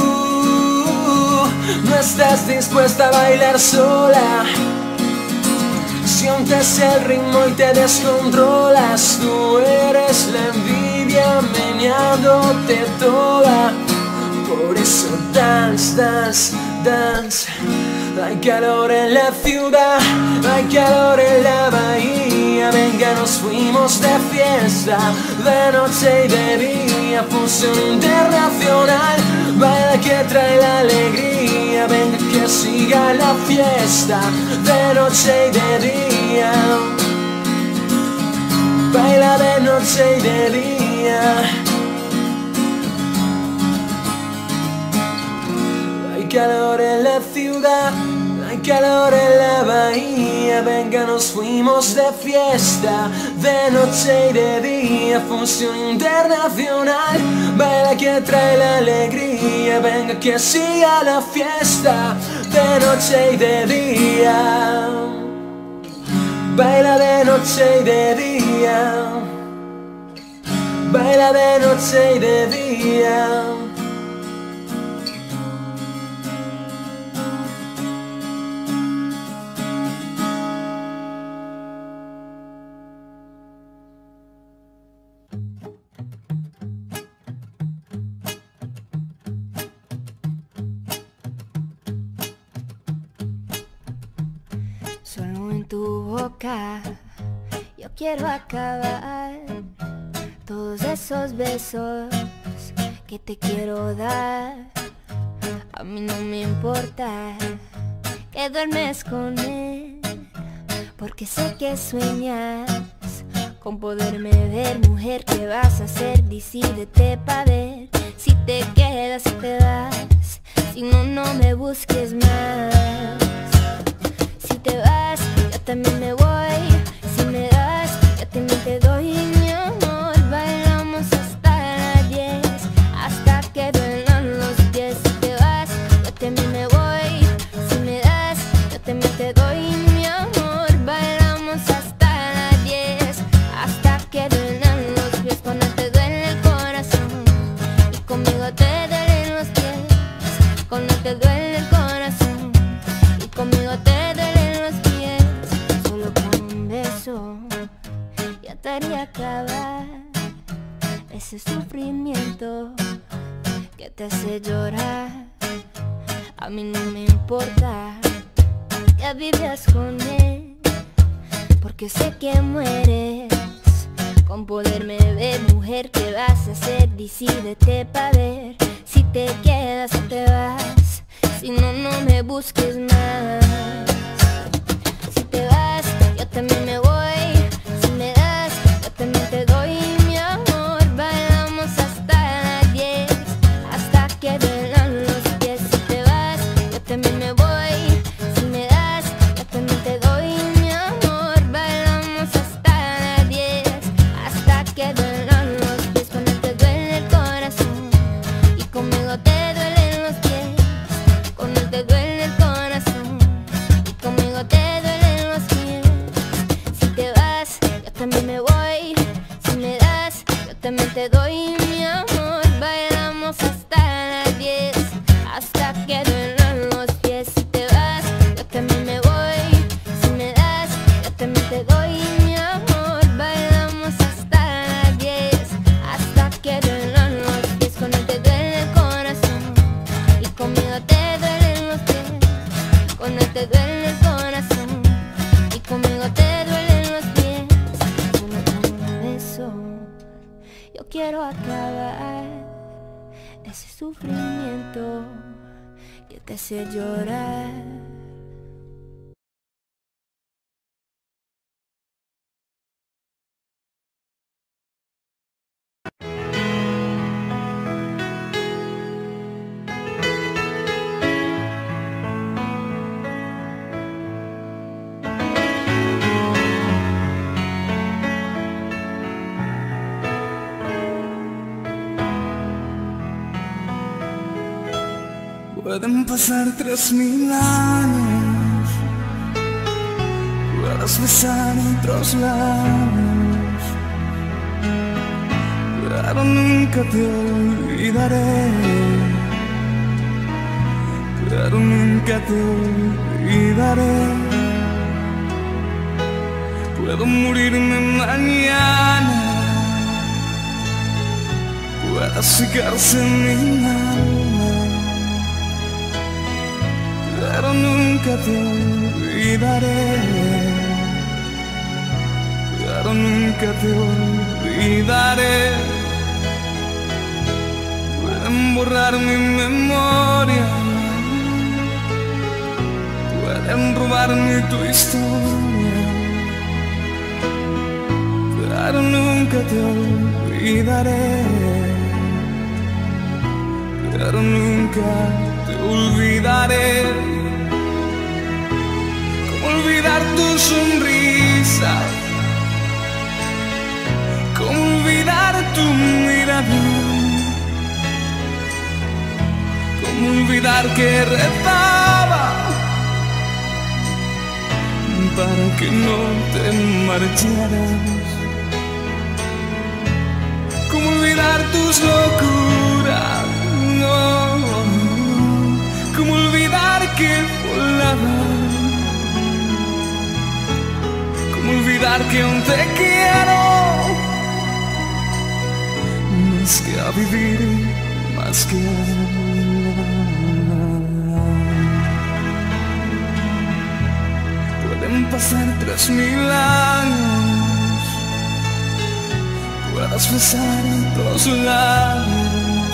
no estás dispuesta a bailar sola, sientes el ritmo y te descontrolas. Tú eres la envidia meneándote toda. Por eso dance, dance, dance. Hay calor en la ciudad, hay calor en la bahía. Venga, nos fuimos de fiesta, de noche y de día, fusión internacional. Baila que trae la alegría. Venga que siga la fiesta, de noche y de día. Baila de noche y de día. Hay calor en la ciudad, hay calor en la bahía. Venga, nos fuimos de fiesta, de noche y de día, fusión internacional. Baila que trae la alegría. Venga que siga la fiesta, de noche y de día. Baila de noche y de día. Baila de noche y de día. Solo en tu boca yo quiero acabar todos esos besos que te quiero dar. A mí no me importa que duermes con él, porque sé que sueñas con poderme ver. Mujer, ¿qué vas a hacer? Decídete pa' ver si te quedas, si te vas. Si no, no me busques más. Si te vas, yo también me voy. Si me das, yo también te doy, mi amor. Bailamos hasta las diez, hasta que duelan los pies. Si te vas, yo también me voy. Si me das, yo también te doy, mi amor. Bailamos hasta las diez, hasta que duelan los pies. Cuando te duele el corazón y conmigo te duelen los pies. Cuando te duele el corazón y conmigo te duelen los pies. Solo con un beso ya te haría acabar ese sufrimiento que te hace llorar. A mí no me importa que vivas con él, porque sé que mueres con poderme ver. Mujer, ¿qué vas a hacer? Decídete pa' ver si te quedas o te vas. Si no, no me busques más. Si te vas, yo también me voy. Si me das, yo también te doy, mi amor. Bailamos hasta las diez, hasta que duelan los pies. Si te vas, yo también me voy. Si me das, yo también te doy, mi amor. Bailamos hasta las diez, hasta que duelan los pies. Cuando te duele el corazón y conmigo te duelen los pies. Cuando te duele el corazón y conmigo te duelen los pies. Si también me voy. Si me das, yo también te doy mi amor. Bailamos hasta las diez, hasta que duelan los pies. Si te vas, yo también me voy. Si me das, yo también te doy mi amor. Bailamos hasta las diez, hasta que duelan los pies. Con él te duele el corazón y conmigo te duelen los pies. Con él te duele el corazón y conmigo te duelen los pies. Solo con un beso yo quiero acabar ese sufrimiento que te hace llorar. Pueden pasar tres mil años, puedas besar otros labios, pero nunca te olvidaré, pero nunca te olvidaré. Puedo morirme mañana, pueda secarse mi alma, pero nunca te olvidaré, pero nunca te olvidaré. Pueden borrar mi memoria, pueden robarme tu historia, pero nunca te olvidaré, pero nunca te olvidaré. ¿Cómo olvidar tu sonrisa? ¿Cómo olvidar tu mirada? ¿Cómo olvidar que rezaba para que no te marcharas? ¿Cómo olvidar tus locuras? No. ¿Cómo olvidar que volaba? ¿Cómo olvidar que aún te quiero? Más que a vivir, más que a amar. Pueden pasar tres mil años, puedas besar otros labios,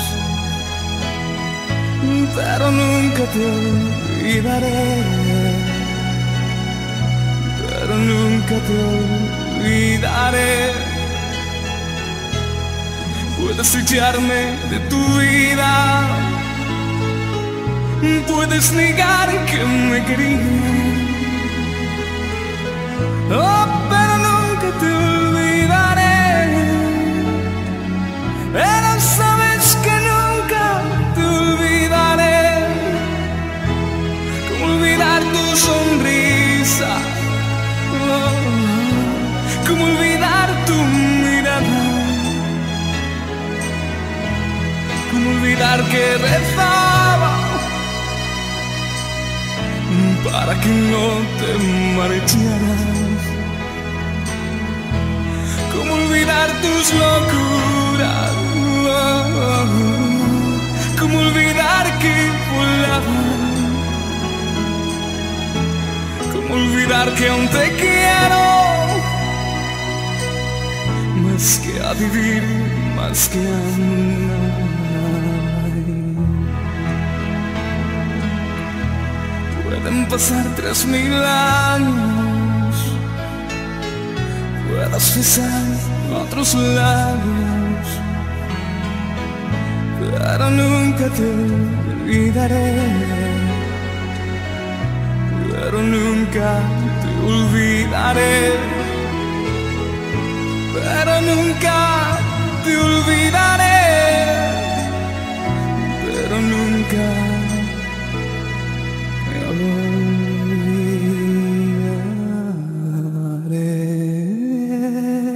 pero nunca te olvidaré, pero nunca te olvidaré. Puedes echarme de tu vida, puedes negar que me querías, oh, pero nunca te olvidaré. Pero sabes que nunca te olvidaré. ¿Cómo olvidar tu sonrisa? Oh, ¿cómo olvidar tu mirada? ¿Cómo olvidar que rezaba para que no te marcharas? ¿Cómo olvidar tus locuras? ¿Cómo olvidar que volaba? ¿Cómo olvidar que aún te quiero? Más que a vivir, más que a amar. Pueden pasar tres mil años, puedas besar otros labios, pero nunca te olvidaré, pero nunca te olvidaré, pero nunca te olvidaré, pero nunca te olvidaré.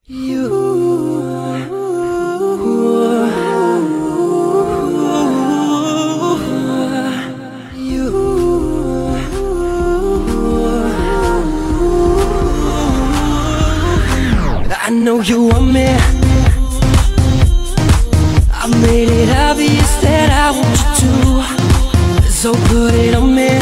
I know you want me. I made it obvious that I want you to, so put it on me.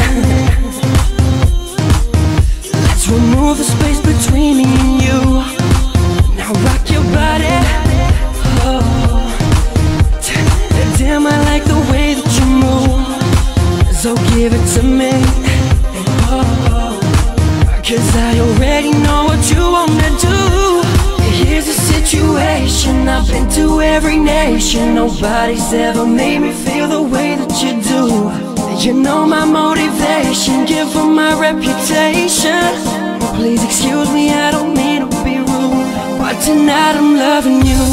Let's remove the space between me and you. Now rock your body. Oh, damn, I like the way that you move, so give it to me. Oh, cause I already know what you wanna do. Here's the situation, I've been to every nation. Nobody's ever made me feel the way that you do. You know my motivation, give them my reputation. Please excuse me, I don't mean to be rude, but tonight I'm loving you.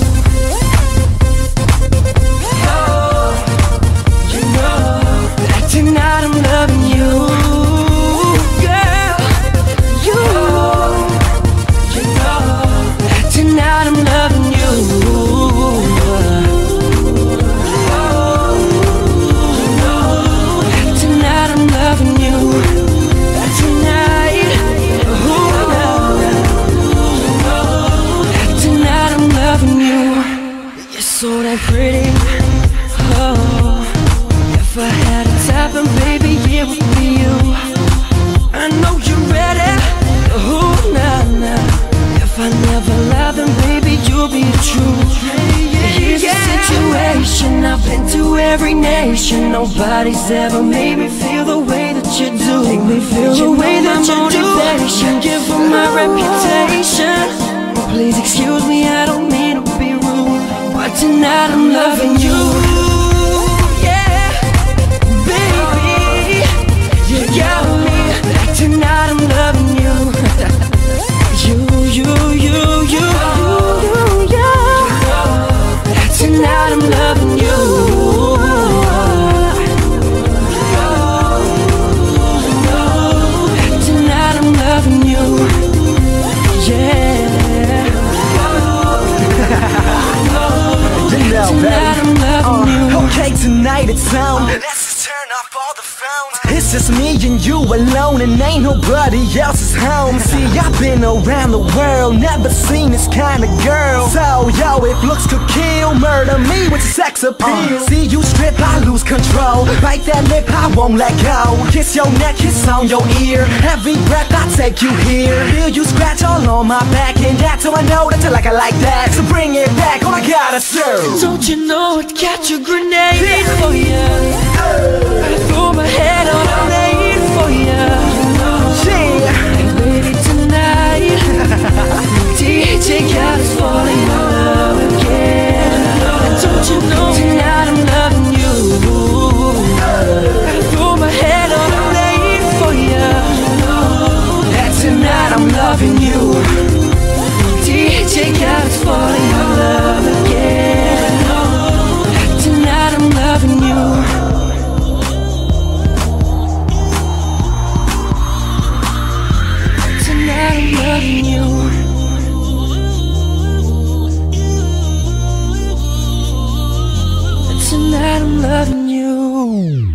Oh, you know that tonight I'm loving you. Tonight I'm loving you. Tonight I'm loving you. Tonight, tonight I'm loving you. You're so damn pretty. Oh, if I had a type, and baby, it would be you. I know you're ready. Oh, nah, nah. If I never lie, then baby, you'll be the truth. Here's the situation, I've been to every nation. Nobody's ever made me feel the way that you do. Make me feel the way that you do. Give them my reputation. Please excuse me, I don't mean to be rude, but tonight I'm loving you. Yeah, baby, you got me. Tonight I'm loving you. You, you, you, you, you, you, tonight I'm loving you. Tonight I'm loving you. Yeah. Tonight I'm loving you. Okay, tonight it's on. Let's turn off all the phones. It's just me and you alone, and ain't nobody else's home. See, I've been around the world, never seen this kind of girl. So, yo, if looks could kill, murder me with sex appeal. uh, See you strip, I lose control. Bite that lip, I won't let go. Kiss your neck, kiss on your ear. Every breath I take you here. Feel you scratch all on my back, and that's how I know that you like it like that. So bring it back, all I gotta serve. Don't you know I'd catch a grenade for you? I throw my head on a blade for you. Yeah. And baby, tonight D J got us falling in love again. Don't you know tonight I'm loving you? I throw my head on a blade for you. And tonight I'm loving you. D J got us falling in love again. Tonight I'm loving you. Tonight I'm loving you. Tonight I'm loving you.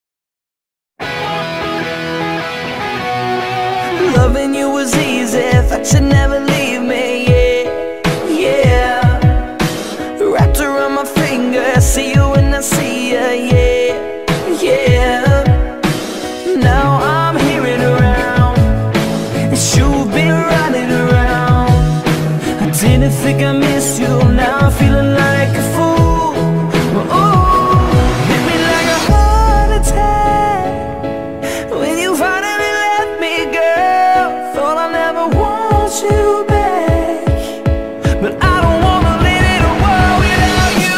Loving you was easy, thought you'd never leave me, yeah, yeah. Wrapped around my finger, see you when I see ya, yeah, yeah. Now I'm hearing around, and you've been running around. I didn't think I missed you, now I'm feeling like a fool. Oh, hit me like a heart attack when you finally left me, girl. Thought I never want you back, but I don't wanna live in a world without you.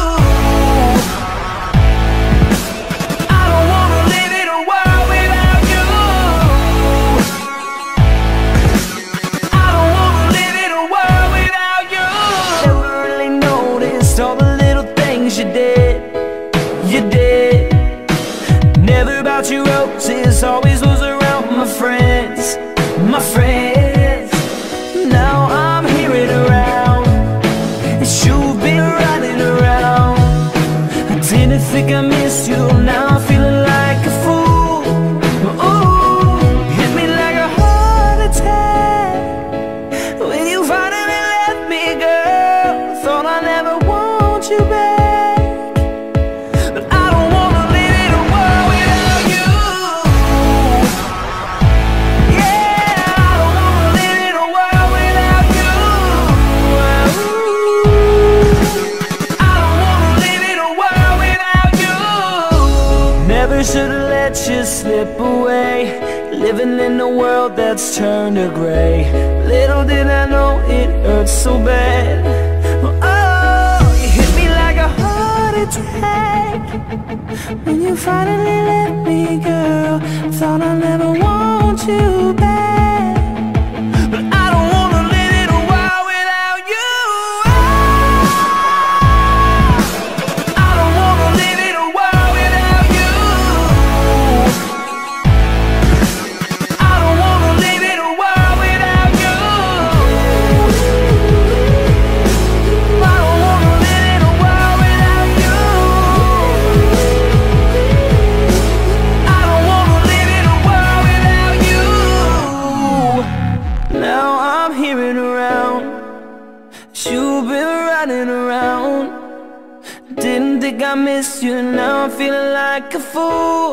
I don't wanna live in a world without you. I don't wanna live in a world without you. I miss you. Now I'm feeling like a fool. Ooh, hit me like a heart attack when you finally left me, girl. Thought I never want you back, but I don't wanna live in a world without you. Yeah, I don't wanna live in a world without you. I don't wanna live in a world without you. Never should've let you slip away, living in a world that's turned to gray. Little did I know it hurt so bad. Oh, you hit me like a heart attack when you finally left me, girl. Thought I'd never want you back, but I don't wanna live in a world without you. I don't wanna live in a world without you. I don't wanna live in a world without you. I don't wanna live in a world without you. I don't wanna live in a world without you. Now I'm hearing around you've been running around. Didn't think I missed you, now I'm feeling like a fool.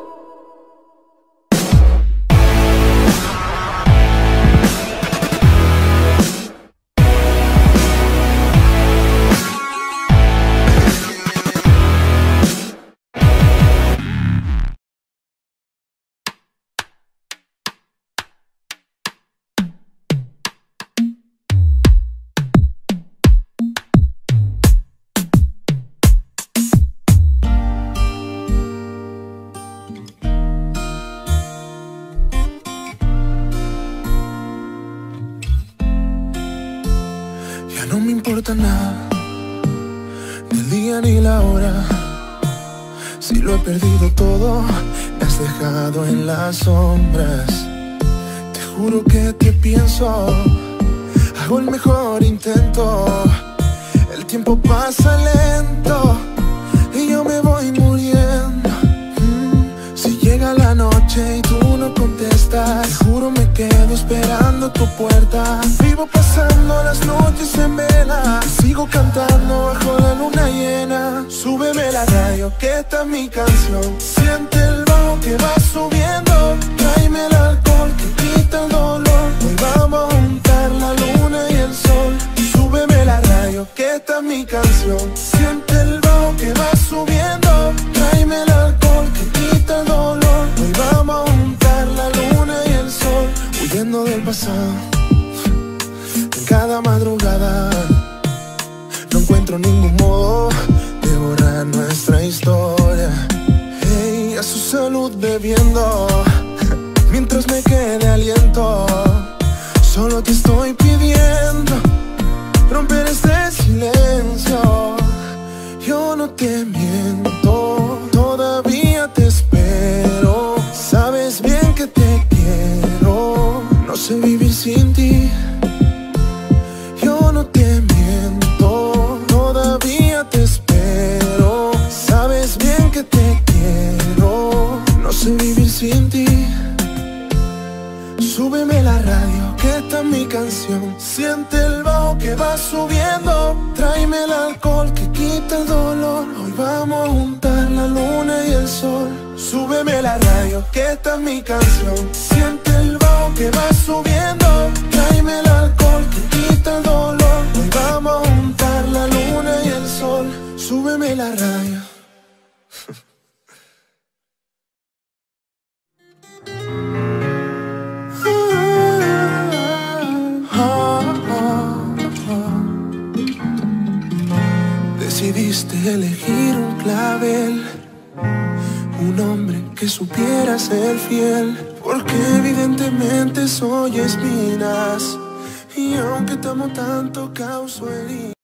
Ya no me importa nada, ni el día ni la hora. Si lo he perdido todo, me has dejado en las sombras. Te juro que te pienso, hago el mejor intento. El tiempo pasa lento y yo me voy muriendo. Mm, Si llega la noche y tú no contestas, te juro me quedo esperando tu puerta. Vivo pasando las noches en vela, sigo cantando bajo la luna llena. Súbeme la radio que esta es mi canción. Siente el bajo que va subiendo, tráeme el alcohol que quita el dolor. Hoy vamos a juntar la luna y el sol. Súbeme la radio que esta es mi canción. Siente el bajo que va subiendo, tráeme el alcohol que quita el dolor. Hoy vamos a juntar la luna y el sol. Huyendo del pasado, en cada madrugada no encuentro ningún modo de borrar nuestra historia. Hey, a su salud bebiendo, mientras me quede aliento. Solo te estoy pidiendo romper este silencio. Yo no te miento, todavía te espero. Sabes bien que te quiero, no sé vivir sin ti. Yo no te miento, todavía te espero. Sabes bien que te quiero, no sé vivir sin ti. Súbeme la radio, que esta es mi canción. Siente el bajo que va subiendo, tráeme el alcohol que quita el dolor. Hoy vamos a juntar la luna y el sol. Súbeme la radio, que esta es mi canción. Siente el bajo que va subiendo, tráeme el alcohol que quita el dolor. Hoy vamos a juntar la luna y el sol. Súbeme la radio. Decidiste elegir un clavel, un hombre que supiera ser fiel, porque evidentemente soy espinas, y aunque te amo tanto causo heridas.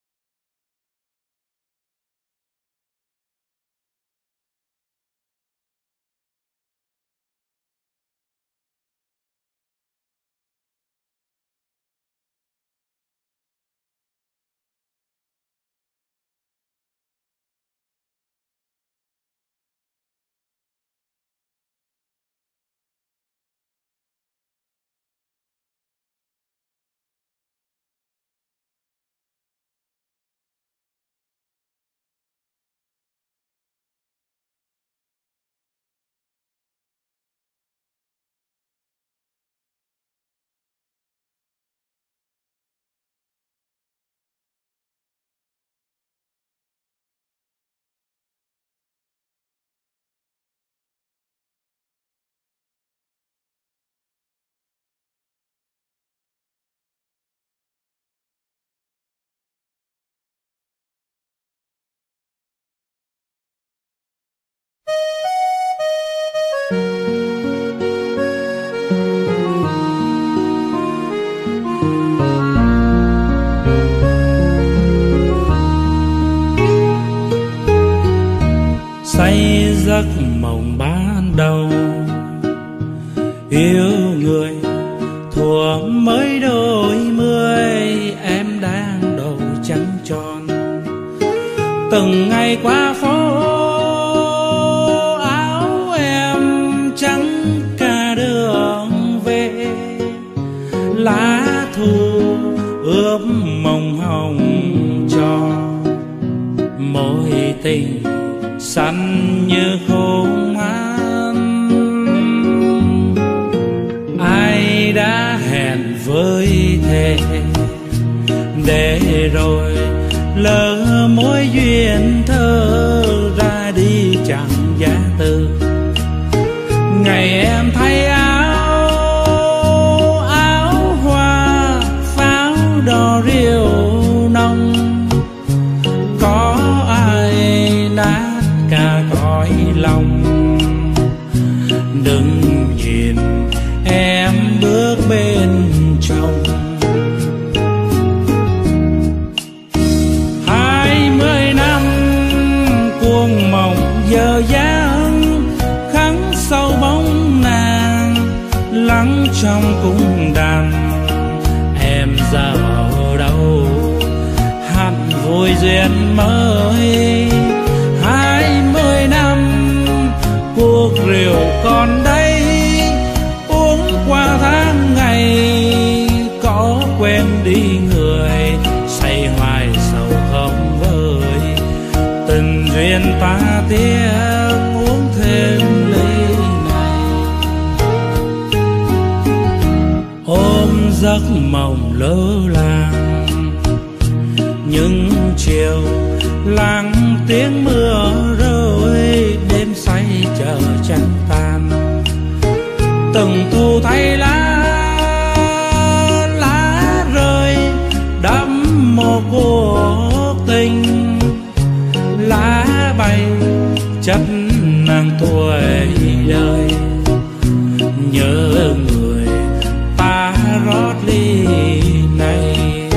từng ngày qua phố áo em trắng cả đường về, lá thu ướp mồng hồng cho mối tình xanh như khung an. Ai đã hẹn với thề để rồi lỡ mối duyên thơ ra đi chẳng giá từ. Ngày em thay áo áo hoa pháo đỏ rượu nồng, có ai nát cả cõi lòng. Đừng nhìn em bước bên trong, hai mươi năm cuồng mộng giờ dáng khắng sau bóng nàng, lắng trong cung đàn. Em giờ ở đâu hẳn vui duyên mới, hai mươi năm cuộc rượu còn đây, uống qua tháng ngày có quen đi người, say hoài sầu không vơi. Tình duyên ta tiếc uống thêm ly này, ôm giấc mộng lơ làng. Những chiều lặng tiếng mưa rơi, đêm say chờ trăng tan. Từng thu thay lá lá rơi đắm một cuộc tình, lá bay chất nàng tuổi đời. Nhớ người ta rót ly này,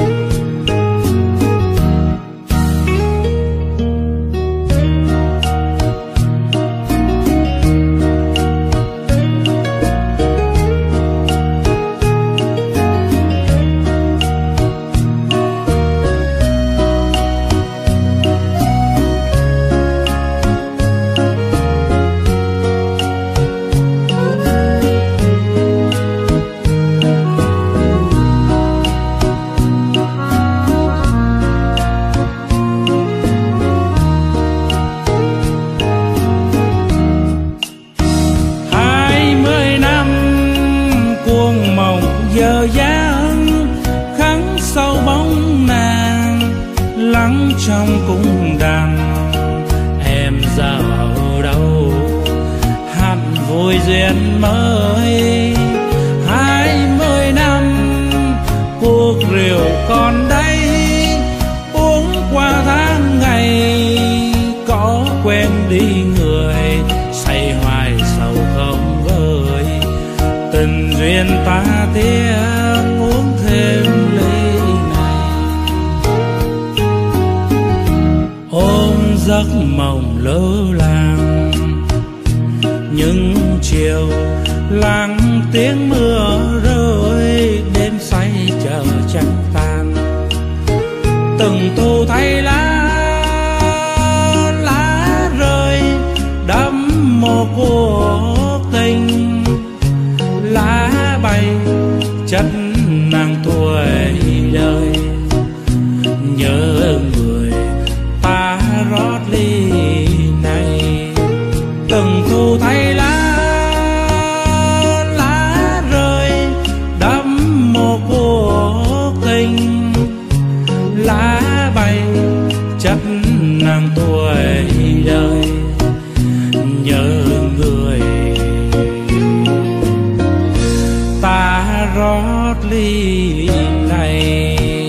giờ dáng khắng sau bóng nàng, lắng trong cung đàn. Em giờ ở đâu hẳn vui duyên mới, hai mươi năm cuộc rượu còn đây, uống qua tháng ngày có quen đi người, say hoài sầu không vơi. Tình duyên ta tiếc uống thêm ly này, ôm giấc mộng lơ làng. Những chiều lặng tiếng mưa rơi, đêm say chờ trăng tan. Từng thu thay lá lá rơi đắm một cuộc tình, lá bay chất nàng tuổi đời. Nhớ người ta rót ly này, từng thu thay lá lá rơi đắm một cuộc tình, lá bay chất nàng tuổi đời. Nhớ người ta rót ly này.